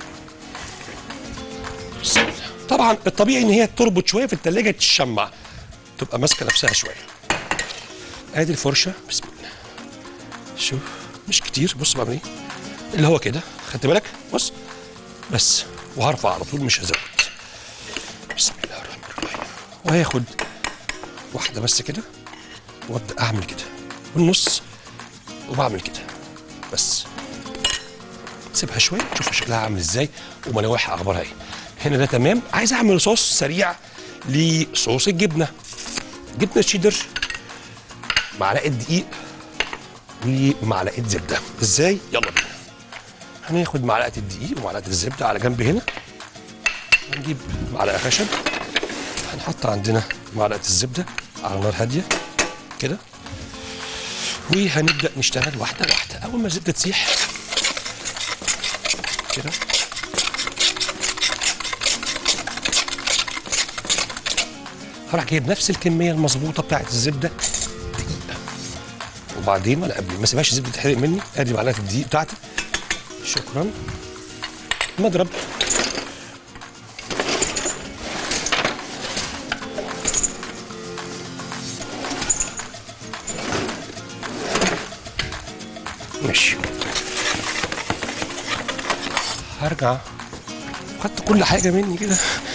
A: طبعا الطبيعي ان هي تربط شويه في الثلاجه تشمع، تبقى ماسكه نفسها شويه. ادي الفرشه بسم الله. شوف مش كتير، بص بعمل ايه اللي هو كده، خدت بالك؟ بص بس، وهرفع على طول مش هزود. بسم الله الرحمن الرحيم. وهاخد واحده بس كده وابدا اعمل كده والنص وبعمل كده بس. سيبها شويه تشوف شكلها عامل ازاي وملامحها اخبارها ايه. هنا ده تمام. عايز اعمل صوص سريع لصوص الجبنه. جبنه الشيدر، معلقه دقيق ومعلقه زبده. ازاي؟ يلا بينا. هناخد معلقه الدقيق ومعلقه الزبده على جنب هنا، ونجيب معلقه خشب، هنحط عندنا معلقه الزبده على نار هاديه كده، وهنبدا نشتغل واحده واحده. اول ما الزبده تسيح كده هروح جايب نفس الكميه المظبوطه بتاعت الزبده دقيقه، وبعدين ولا قبل ما اسيبهاش الزبده تتحرق مني، ادي معلقه الدقيق بتاعتي. شكرا. مضرب، ماشي. هرجع خدت كل حاجه مني كده،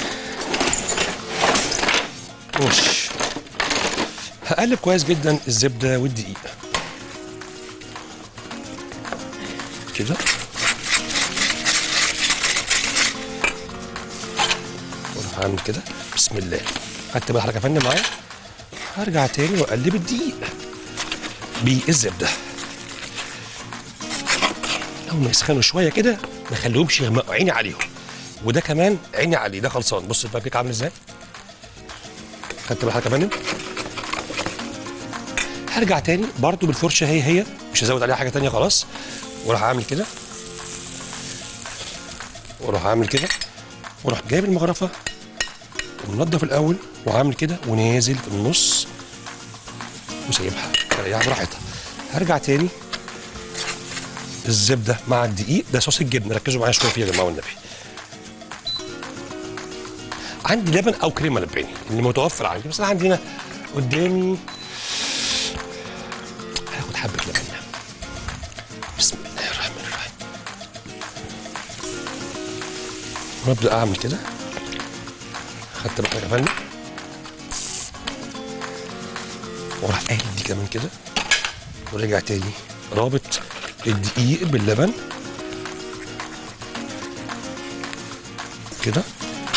A: ماشي. هقلب كويس جدا الزبده والدقيق كده، واروح اعمل كده. بسم الله. خدت بقى حركه فنه معايا. هرجع تاني واقلب الدقيق بالزبده. اول ما يسخنوا شويه كده ما اخليهمش يغمقوا، عيني عليهم. وده كمان عيني عليه، ده خلصان. بص البان كيك عامل ازاي. خدت بقى حركه فنه. هرجع تاني برضو بالفرشه هي مش هزود عليها حاجه تانيه خلاص، واروح اعمل كده، واروح اعمل كده، واروح جايب المغرفه ومنضف الاول وعامل كده ونازل في النص وسايبها تريح براحتها. هرجع تاني الزبده مع الدقيق، ده صوص الجبنه، ركزوا معايا شويه فيه يا جماعه والنبي. عندي لبن او كريمه لباني اللي متوفر عندي، بس انا عندي هنا قدامي هاخد حبه لبن. بسم الله الرحمن الرحيم. وابدا اعمل كده. خدت بقى يا فندم، وراح قايل دي كمان كده، ورجع تاني رابط الدقيق باللبن كده.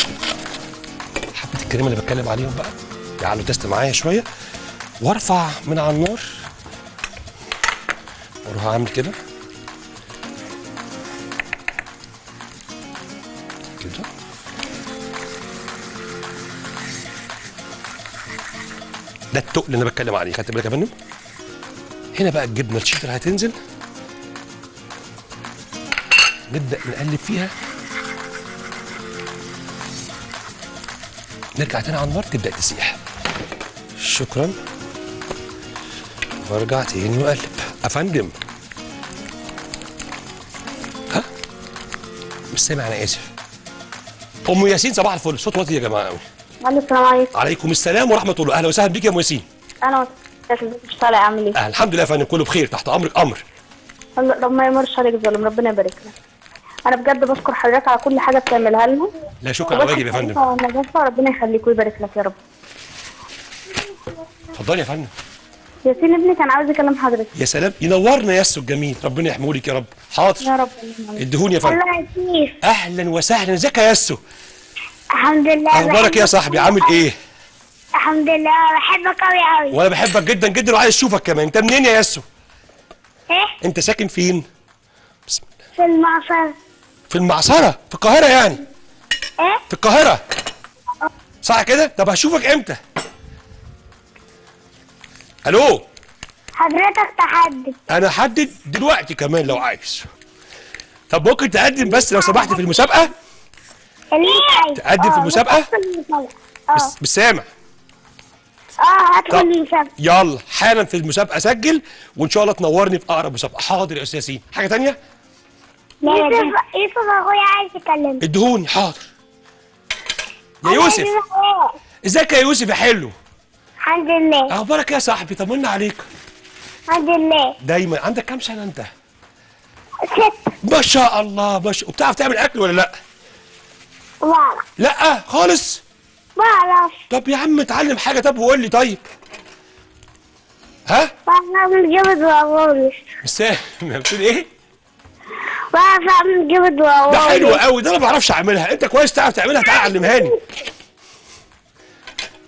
A: حبه الكريمه اللي بتكلم عليهم بقى يعلوا تيست معايا شويه، وارفع من على النار واروح اعمل كده كده. ده التقل اللي انا بتكلم عليه. خدت بالك يا فندم؟ هنا بقى الجبنه الشيدر هتنزل، نبدا نقلب فيها، نرجع تاني على النار تبدا تسيح. شكرا. وارجع تاني واقلب. افندم، ها مش سامع، انا اسف. ام ياسين صباح الفل، صوت واطي يا جماعه قوي.
B: السلام عليكم.
A: عليكم السلام ورحمه الله. اهلا وسهلا بيك يا ام ياسين.
B: انا مش طالع اعمل ايه؟
A: الحمد لله يا فندم، كله بخير، تحت امرك. امر
B: ربنا ما يمرش عليك ظلم، ربنا يبارك لك. انا بجد بشكر حضرتك على كل حاجه بتعملها لنا.
A: لا شكرا على واجب يا فندم.
B: ربنا يخليك ويبارك لك يا رب.
A: اتفضلي يا فندم.
B: ياسين ابني كان عاوز يكلم حضرتك.
A: يا سلام، ينورنا ياسو الجميل، ربنا يحمولك يا رب. حاضر
B: يا رب.
A: ادهوني يا فندم.
B: الله يسير.
A: اهلا وسهلا، ازيك يا ياسو؟
B: الحمد لله.
A: اخبارك يا صاحبي، عامل ايه؟
B: الحمد لله، بحبك قوي قوي.
A: وانا بحبك جدا جدا وعايز اشوفك كمان. انت منين يا ياسو؟
B: ايه؟
A: انت ساكن فين؟ بسم الله.
B: في المعصرة.
A: في المعصرة، في القاهرة يعني؟
B: ايه؟
A: في القاهرة صح كده؟ طب هشوفك امتى؟ الو.
B: حضرتك تحدد.
A: انا احدد دلوقتي كمان لو عايز. طب ممكن تقدم بس لو سمحت في المسابقة؟ تقدم في المسابقة؟ مش سامع.
B: هدخل المسابقة.
A: يلا حالا في المسابقة سجل، وان شاء الله تنورني في اقرب مسابقة. حاضر يا استاذ ياسين. حاجة تانية؟
B: يوسف اخويا عايز يكلمك.
A: ادهوني. حاضر يا يوسف. ازيك يا يوسف يا حلو؟
B: الحمد لله.
A: اخبارك يا صاحبي؟ طمنا عليك.
B: الحمد لله.
A: دايما. عندك كام سنة انت؟
B: 6.
A: ما شاء الله ما شاء. وبتعرف تعمل اكل ولا لا؟
B: بعرف.
A: لا خالص؟
B: بعرف.
A: طب يا عم اتعلم حاجة طب وقول لي. طيب ها؟
B: بعرف اعمل جبد وقوانص.
A: مش سامع. بتقول ايه؟
B: بعرف اعمل جبد وقوانص.
A: ده حلو قوي، ده انا ما بعرفش اعملها. انت كويس تعرف تعملها، تعالى علمهاني.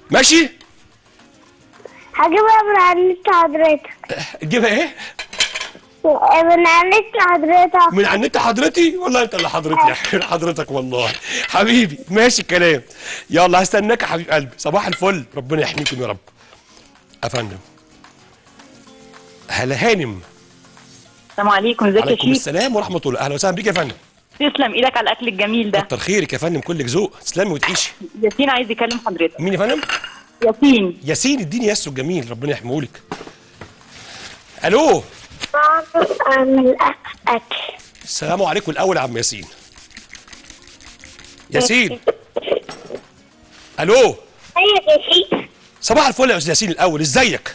A: ماشي؟
B: هجيبها من على النت حضرتك.
A: تجيبها ايه؟
B: من على النت حضرتك.
A: من على النت حضرتي؟ والله انت اللي حضرتي يا حضرتك والله. حبيبي ماشي الكلام. يلا هستناك يا حبيب قلبي. صباح الفل، ربنا يحميكم يا رب. يا فندم. هلا هانم.
E: السلام عليكم، ازيك يا
A: عليكم
E: شيخ؟
A: السلام ورحمه الله. اهلا وسهلا بيك يا فندم.
E: تسلم ايدك على الاكل الجميل ده.
A: كتر خيرك يا فندم، كلك ذوق. تسلمي وتعيشي.
E: ياسين عايز يكلم حضرتك.
A: مين يا فندم؟
E: ياسين.
A: ياسين، اديني ياسو الجميل، ربنا يحميهولك. الو.
B: بعرف اعمل اكل.
A: السلام عليكم الاول يا عم ياسين. ياسين. الو.
B: ايوه يا شيخ.
A: صباح الفل يا استاذ ياسين الاول، ازيك؟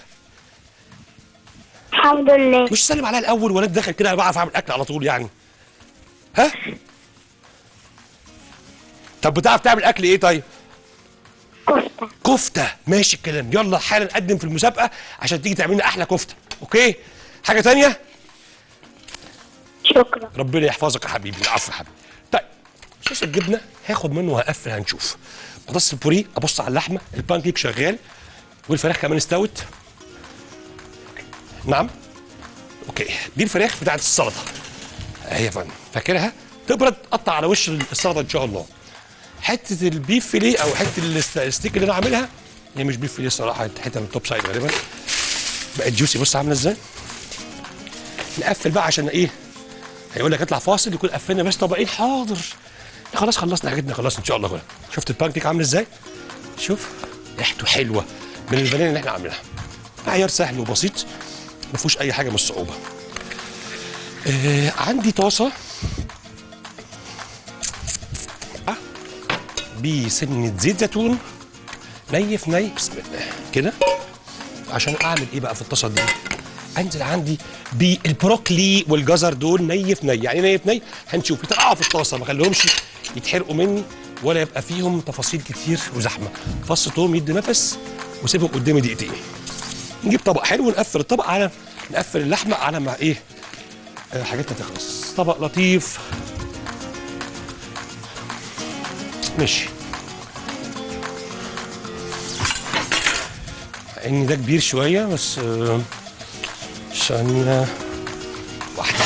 B: الحمد لله.
A: مش سلم عليا الاول ولا انت داخل كده انا بعرف اعمل اكل على طول يعني؟ ها؟ طب بتعرف تعمل اكل ايه طيب؟
B: كفتة.
A: كفته، ماشي الكلام. يلا حالا نقدم في المسابقه عشان تيجي تعمل لنا احلى كفته، اوكي؟ حاجه تانية؟
B: شكرا.
A: ربنا يحفظك يا حبيبي. العفو يا حبيبي. طيب صوص الجبنه هاخد منه وهقفل، هنشوف. بطاطس البوريه، ابص على اللحمه، البان كيك شغال، والفراخ كمان استوت. نعم؟ اوكي، دي الفراخ بتاعت السلطه. اهي يا فندم، فاكرها؟ تبرد تقطع على وش السلطه ان شاء الله. حته البيف فيليه او حته الستيك اللي انا عاملها، هي مش بيف فيليه الصراحه، حته من التوب سايد غالبا. بقت جوسي، بص عامله ازاي؟ نقفل بقى عشان ايه؟ هيقول لك اطلع فاصل، يكون قفلنا بس طبقين. حاضر. خلاص خلصنا حاجتنا خلاص ان شاء الله كده. شفت البان كيك عامل ازاي؟ شوف ريحته حلوه من الفانيليا اللي احنا عاملينها. معيار سهل وبسيط، ما فيهوش اي حاجه من الصعوبه. عندي طاسه بسنه زيت زيتون ني في ني، بسم الله كده. عشان اعمل ايه بقى في الطاسه دي؟ انزل عندي بالبروكلي والجزر دول ني في ني. يعني ني في ني هنشوف يتقعوا في الطاسه، ما خليهمش يتحرقوا مني ولا يبقى فيهم تفاصيل كتير وزحمه. فص توم يدي نفس وسيبهم قدامي دقيقتين. نجيب طبق حلو ونقفل الطبق على نقفل اللحمه على ما ايه حاجتنا تخلص. طبق لطيف ماشي. ان ده كبير شويه بس عشان واحده.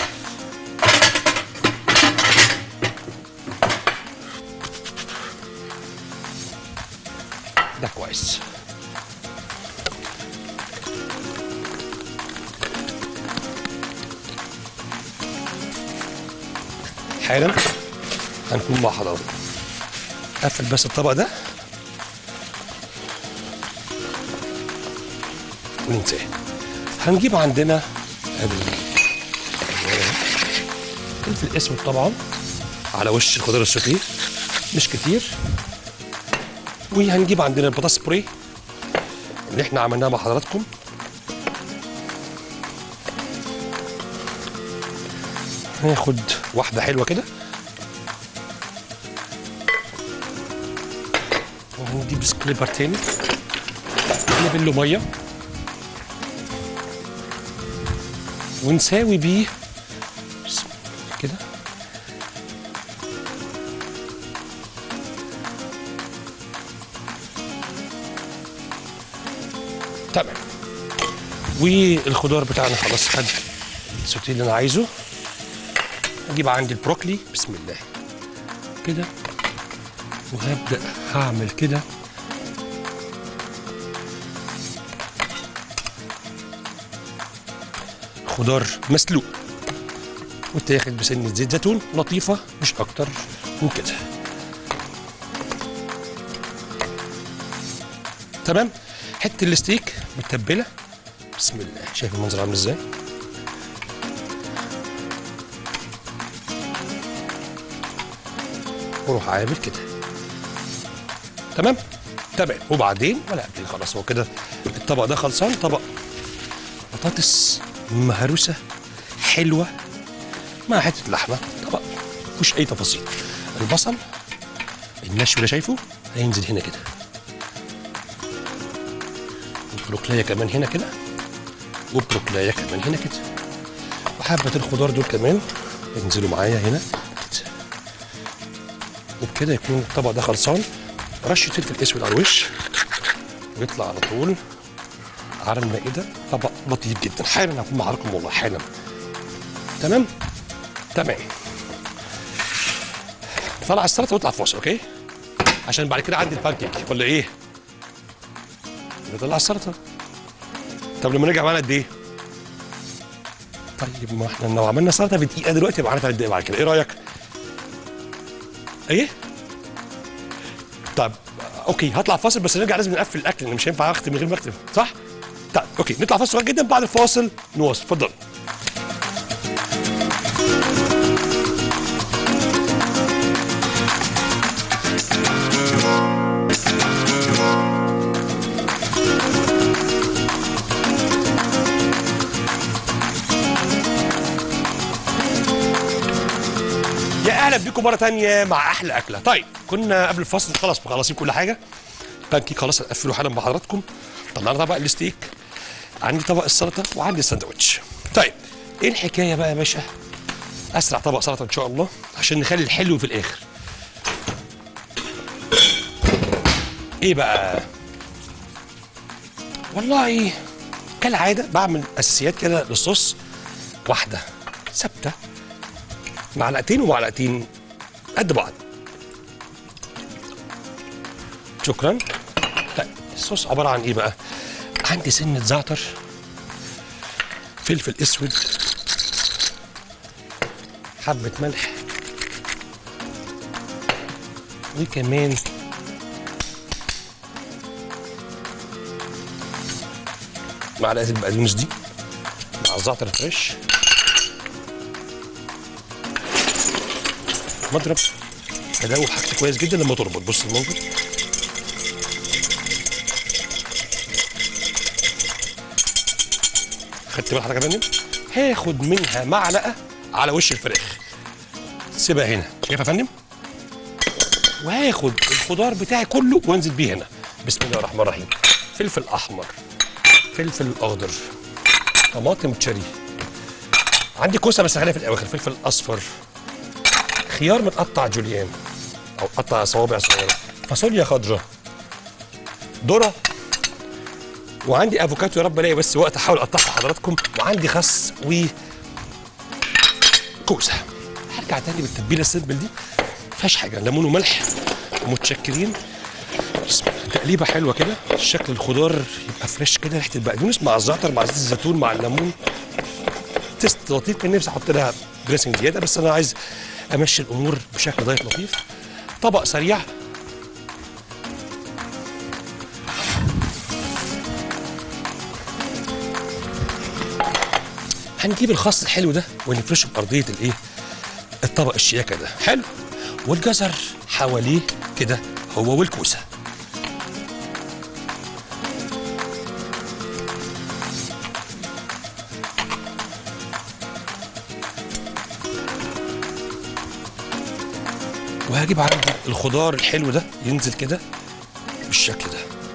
A: ده كويس. حالا هنكون مع حضرتك. قفل بس الطبق ده وننساه. هنجيب عندنا الفلفل الاسود طبعا على وش الخضار السوتيه، مش كتير. وهنجيب عندنا البطاطس بوريه اللي احنا عملناها مع حضراتكم. هناخد واحده حلوه كده وهنجيب سكليبر تاني نبله ميه ونساوي بيه كده. تمام. والخضار بتاعنا خلاص خد السوتيه اللي انا عايزه. اجيب عندي البروكلي، بسم الله كده، وهبدأ هعمل كده خضار مسلوق وتاخد بسنة زيت زيتون لطيفة مش أكتر من كده. تمام. حتة الستيك متبلة، بسم الله. شايف المنظر عامل ازاي؟ وروح عامل كده. تمام؟ تمام. وبعدين ولا قبل خلاص هو كده الطبق ده خلصان. طبق بطاطس مهروسة حلوة مع حتة لحمة. طبق مفيهوش أي تفاصيل. البصل النشوي اللي شايفه هينزل هنا كده، وبروكلاية كمان هنا كده، وبروكلاية كمان هنا كده، وحبة الخضار دول كمان ينزلوا معايا هنا كده. وبكده يكون الطبق ده خلصان. رشة فلفل اسود على الوش ويطلع على طول على المائده طبق لطيف جدا. حالا هكون مع حضراتكم والله حالا. تمام تمام. طلع السلطه ويطلع فاصل اوكي، عشان بعد كده عندي البانكيك ولا ايه؟ نطلع السلطه. طب لما نرجع معانا قد ايه؟ طيب ما احنا لو عملنا سلطه في دقيقه دلوقتي يبقى معانا 3 دقايق بعد كده، ايه رايك؟ ايه؟ طب اوكي هطلع فاصل بس نرجع لازم نقفل الاكل لان مش هينفع اختم من غير ما اختم صح؟ طيب اوكي نطلع فاصل صغير جدا، بعد الفاصل نواصل. اتفضل. اهلا بيكم مره ثانيه مع احلى اكله. طيب كنا قبل الفاصل خلاص مخلصين كل حاجه، بانكيك خلاص هنقفله حالا مع حضراتكم. طلعنا طبق الستيك، عندي طبق السلطه وعندي الساندوتش. طيب ايه الحكايه بقى يا باشا؟ اسرع طبق سلطه ان شاء الله عشان نخلي الحلو في الاخر. ايه بقى؟ والله كالعاده بعمل اساسيات كده للصوص، واحده ثابته، معلقتين ومعلقتين قد بعض. شكرا. طيب الصوص عباره عن ايه بقى؟ عندي سنه زعتر، فلفل اسود، حبه ملح، وكمان معلقه البقدونس دي مع الزعتر الفريش، مضرب. ادوب حاجتي كويس جدا لما تربط. بص المنظر، خدت بال حضرتك يا فندم؟ هاخد منها معلقه على وش الفراخ، سيبها هنا، شايف يا فندم؟ وهاخد الخضار بتاعي كله وانزل بيه هنا. بسم الله الرحمن الرحيم. فلفل احمر، فلفل اخضر، طماطم تشيري، عندي كوسه بس هخليها في الاواخر، فلفل اصفر، خيار متقطع جوليان او قطع صوابع صغيره، فاصوليا خضراء، ذره، وعندي افوكاتو يا رب الاقي بس وقت احاول اقطعها لحضراتكم، وعندي خس وكوسه. هرجع تاني بالتتبيله السيمبل دي ما فيهاش حاجه، ليمون وملح ومتشكرين. تقليبه حلوه كده، شكل الخضار يبقى فريش كده، ريحه البقدونس مع الزعتر مع زيت الزيتون مع الليمون، تيست لطيف. كان نفسي احط لها دريسنج زياده بس انا عايز امشي الامور بشكل دايت لطيف. طبق سريع، هنجيب الخس الحلو ده ونفرشه بارضيه الايه؟ الطبق الشياكه ده، حلو، والجزر حواليه كده هو والكوسه. وهجيب عندي الخضار الحلو ده ينزل كده بالشكل ده،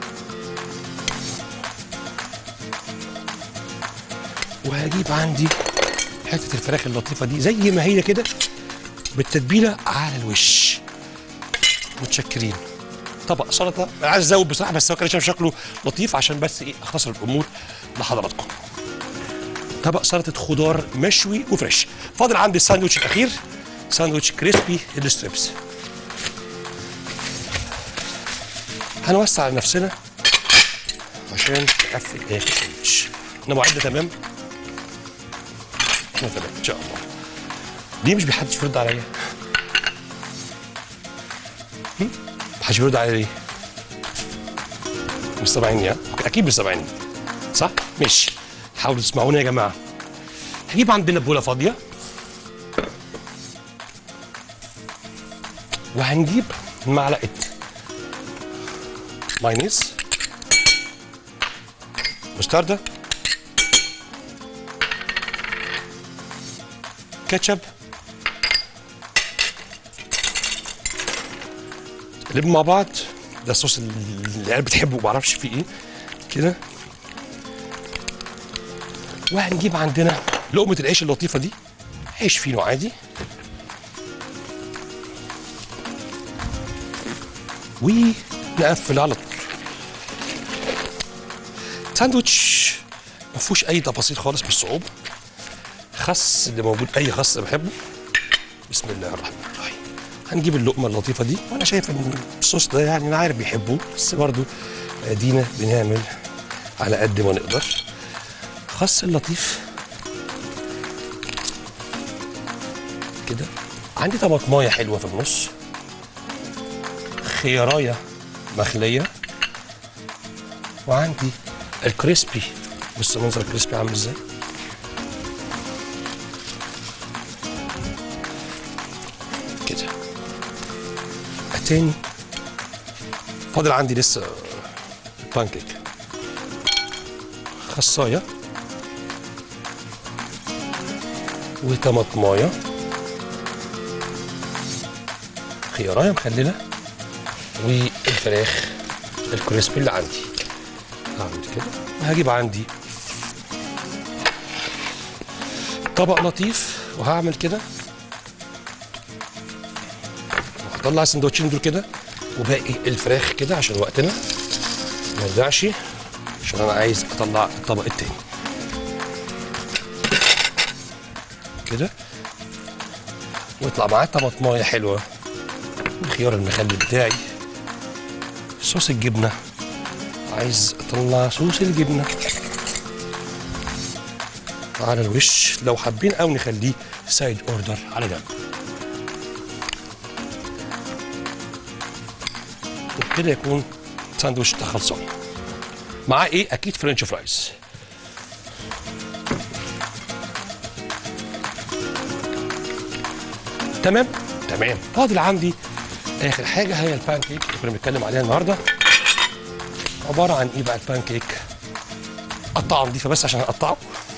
A: وهجيب عندي حته الفراخ اللطيفه دي زي ما هي كده بالتتبيله على الوش. متشكرين. طبق سلطه انا عايز ازود بصراحه بس هو كان شايف شكله لطيف عشان بس ايه اختصر الامور لحضراتكم. طبق سلطه خضار مشوي وفريش. فاضل عندي الساندوتش الاخير، ساندوتش كريسبي الستريبس. هنوسع على نفسنا عشان نقفل اخر ساندوتش. انا معده تمام؟ احنا تمام ان شاء الله. ليه مش بيحدش بيرد عليا؟ محدش بيرد عليا ليه؟ مش سامعيني؟ ها؟ اكيد مش سامعيني صح؟ ماشي، حاولوا تسمعوني يا جماعه. هجيب عندنا بوله فاضيه، وهنجيب معلقه مايونيز، مستردة، كاتشب، نقلبهم مع بعض. ده الصوص اللي العيال بتحبه ومعرفش فيه ايه كده. وهنجيب عندنا لقمه العيش اللطيفه دي، عيش فينو عادي، ونقفل على طول. ساندوتش ما فيهوش اي تفاصيل خالص بالصعوبه. خس اللي موجود، اي خس بحبه. بسم الله الرحمن الرحيم. هنجيب اللقمه اللطيفه دي، وانا شايف ان الصوص ده يعني انا عارف بيحبوه، بس برضو ادينا بنعمل على قد ما نقدر. خس اللطيف كده. عندي طماطمايه حلوه في النص، خيارايه مخليه، وعندي الكريسبي. بص منظر الكريسبي عامل ازاي. كده تاني. فاضل عندي لسه البانكيك. خصايه وطماطمايه، خيارايه مخلله، والفراخ الكريسبي اللي عندي. هعمل كده وهجيب عندي طبق لطيف وهعمل كده، وهطلع السندوتشين دول كده، وباقي الفراخ كده عشان وقتنا ما يضيعش، عشان انا عايز اطلع الطبق التاني كده. ويطلع معاه طماطمايه حلوه والخيار المخلل بتاعي. صوص الجبنه، عايز اطلع صوص الجبنه على الوش، لو حابين او نخليه سايد اوردر على جنب. وبكده يكون ساندوتش ده خلصان. معاه ايه؟ اكيد فرنش فرايز. تمام. فاضل عندي اخر حاجه هي البانكيك اللي كنا بنتكلم عليها النهارده. عباره عن ايه بقى البانكيك؟ قطعه نضيفه بس عشان اقطعه.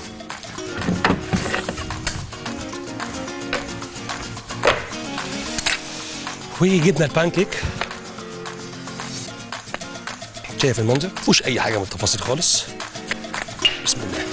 A: وجبنا البانكيك، شايف المنظر؟ مفيهوش اي حاجه من التفاصيل خالص. بسم الله.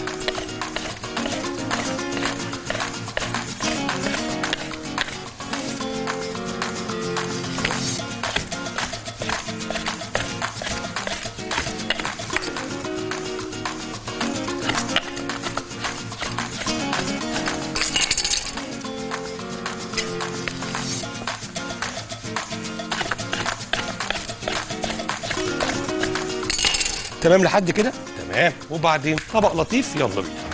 A: تمام لحد كده؟ تمام. وبعدين طبق لطيف، يلا بينا.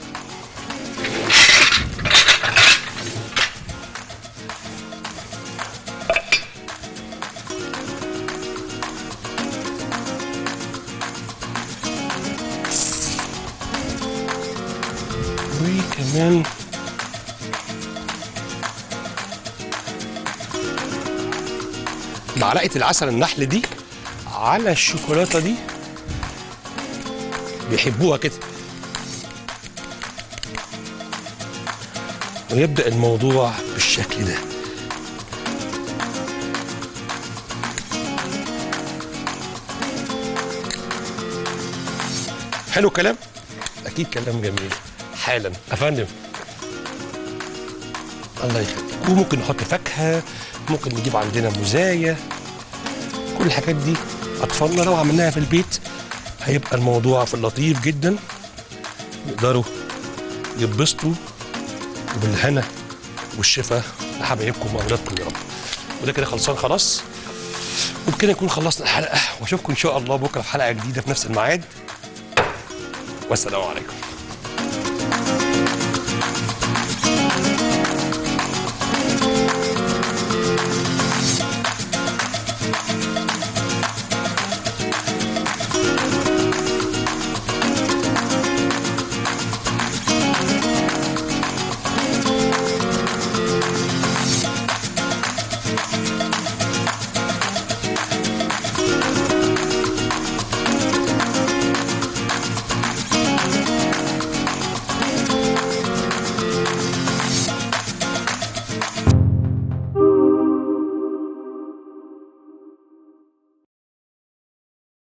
A: وكمان معلقة العسل النحل دي على الشوكولاتة دي، بيحبوها كده. ويبدأ الموضوع بالشكل ده. حلو الكلام؟ أكيد كلام جميل. حالا يا فندم. الله يخليك. وممكن نحط فاكهة، ممكن نجيب عندنا موزاية، كل الحاجات دي أطفالنا لو عملناها في البيت هيبقى الموضوع في اللطيف جدا، يقدروا يتبسطوا بالهنا والشفا لحبايبكم واولادكم يا رب. وده كده خلصان خلاص، وبكده نكون خلصنا الحلقه، واشوفكم ان شاء الله بكره في حلقه جديده في نفس الميعاد، والسلام عليكم.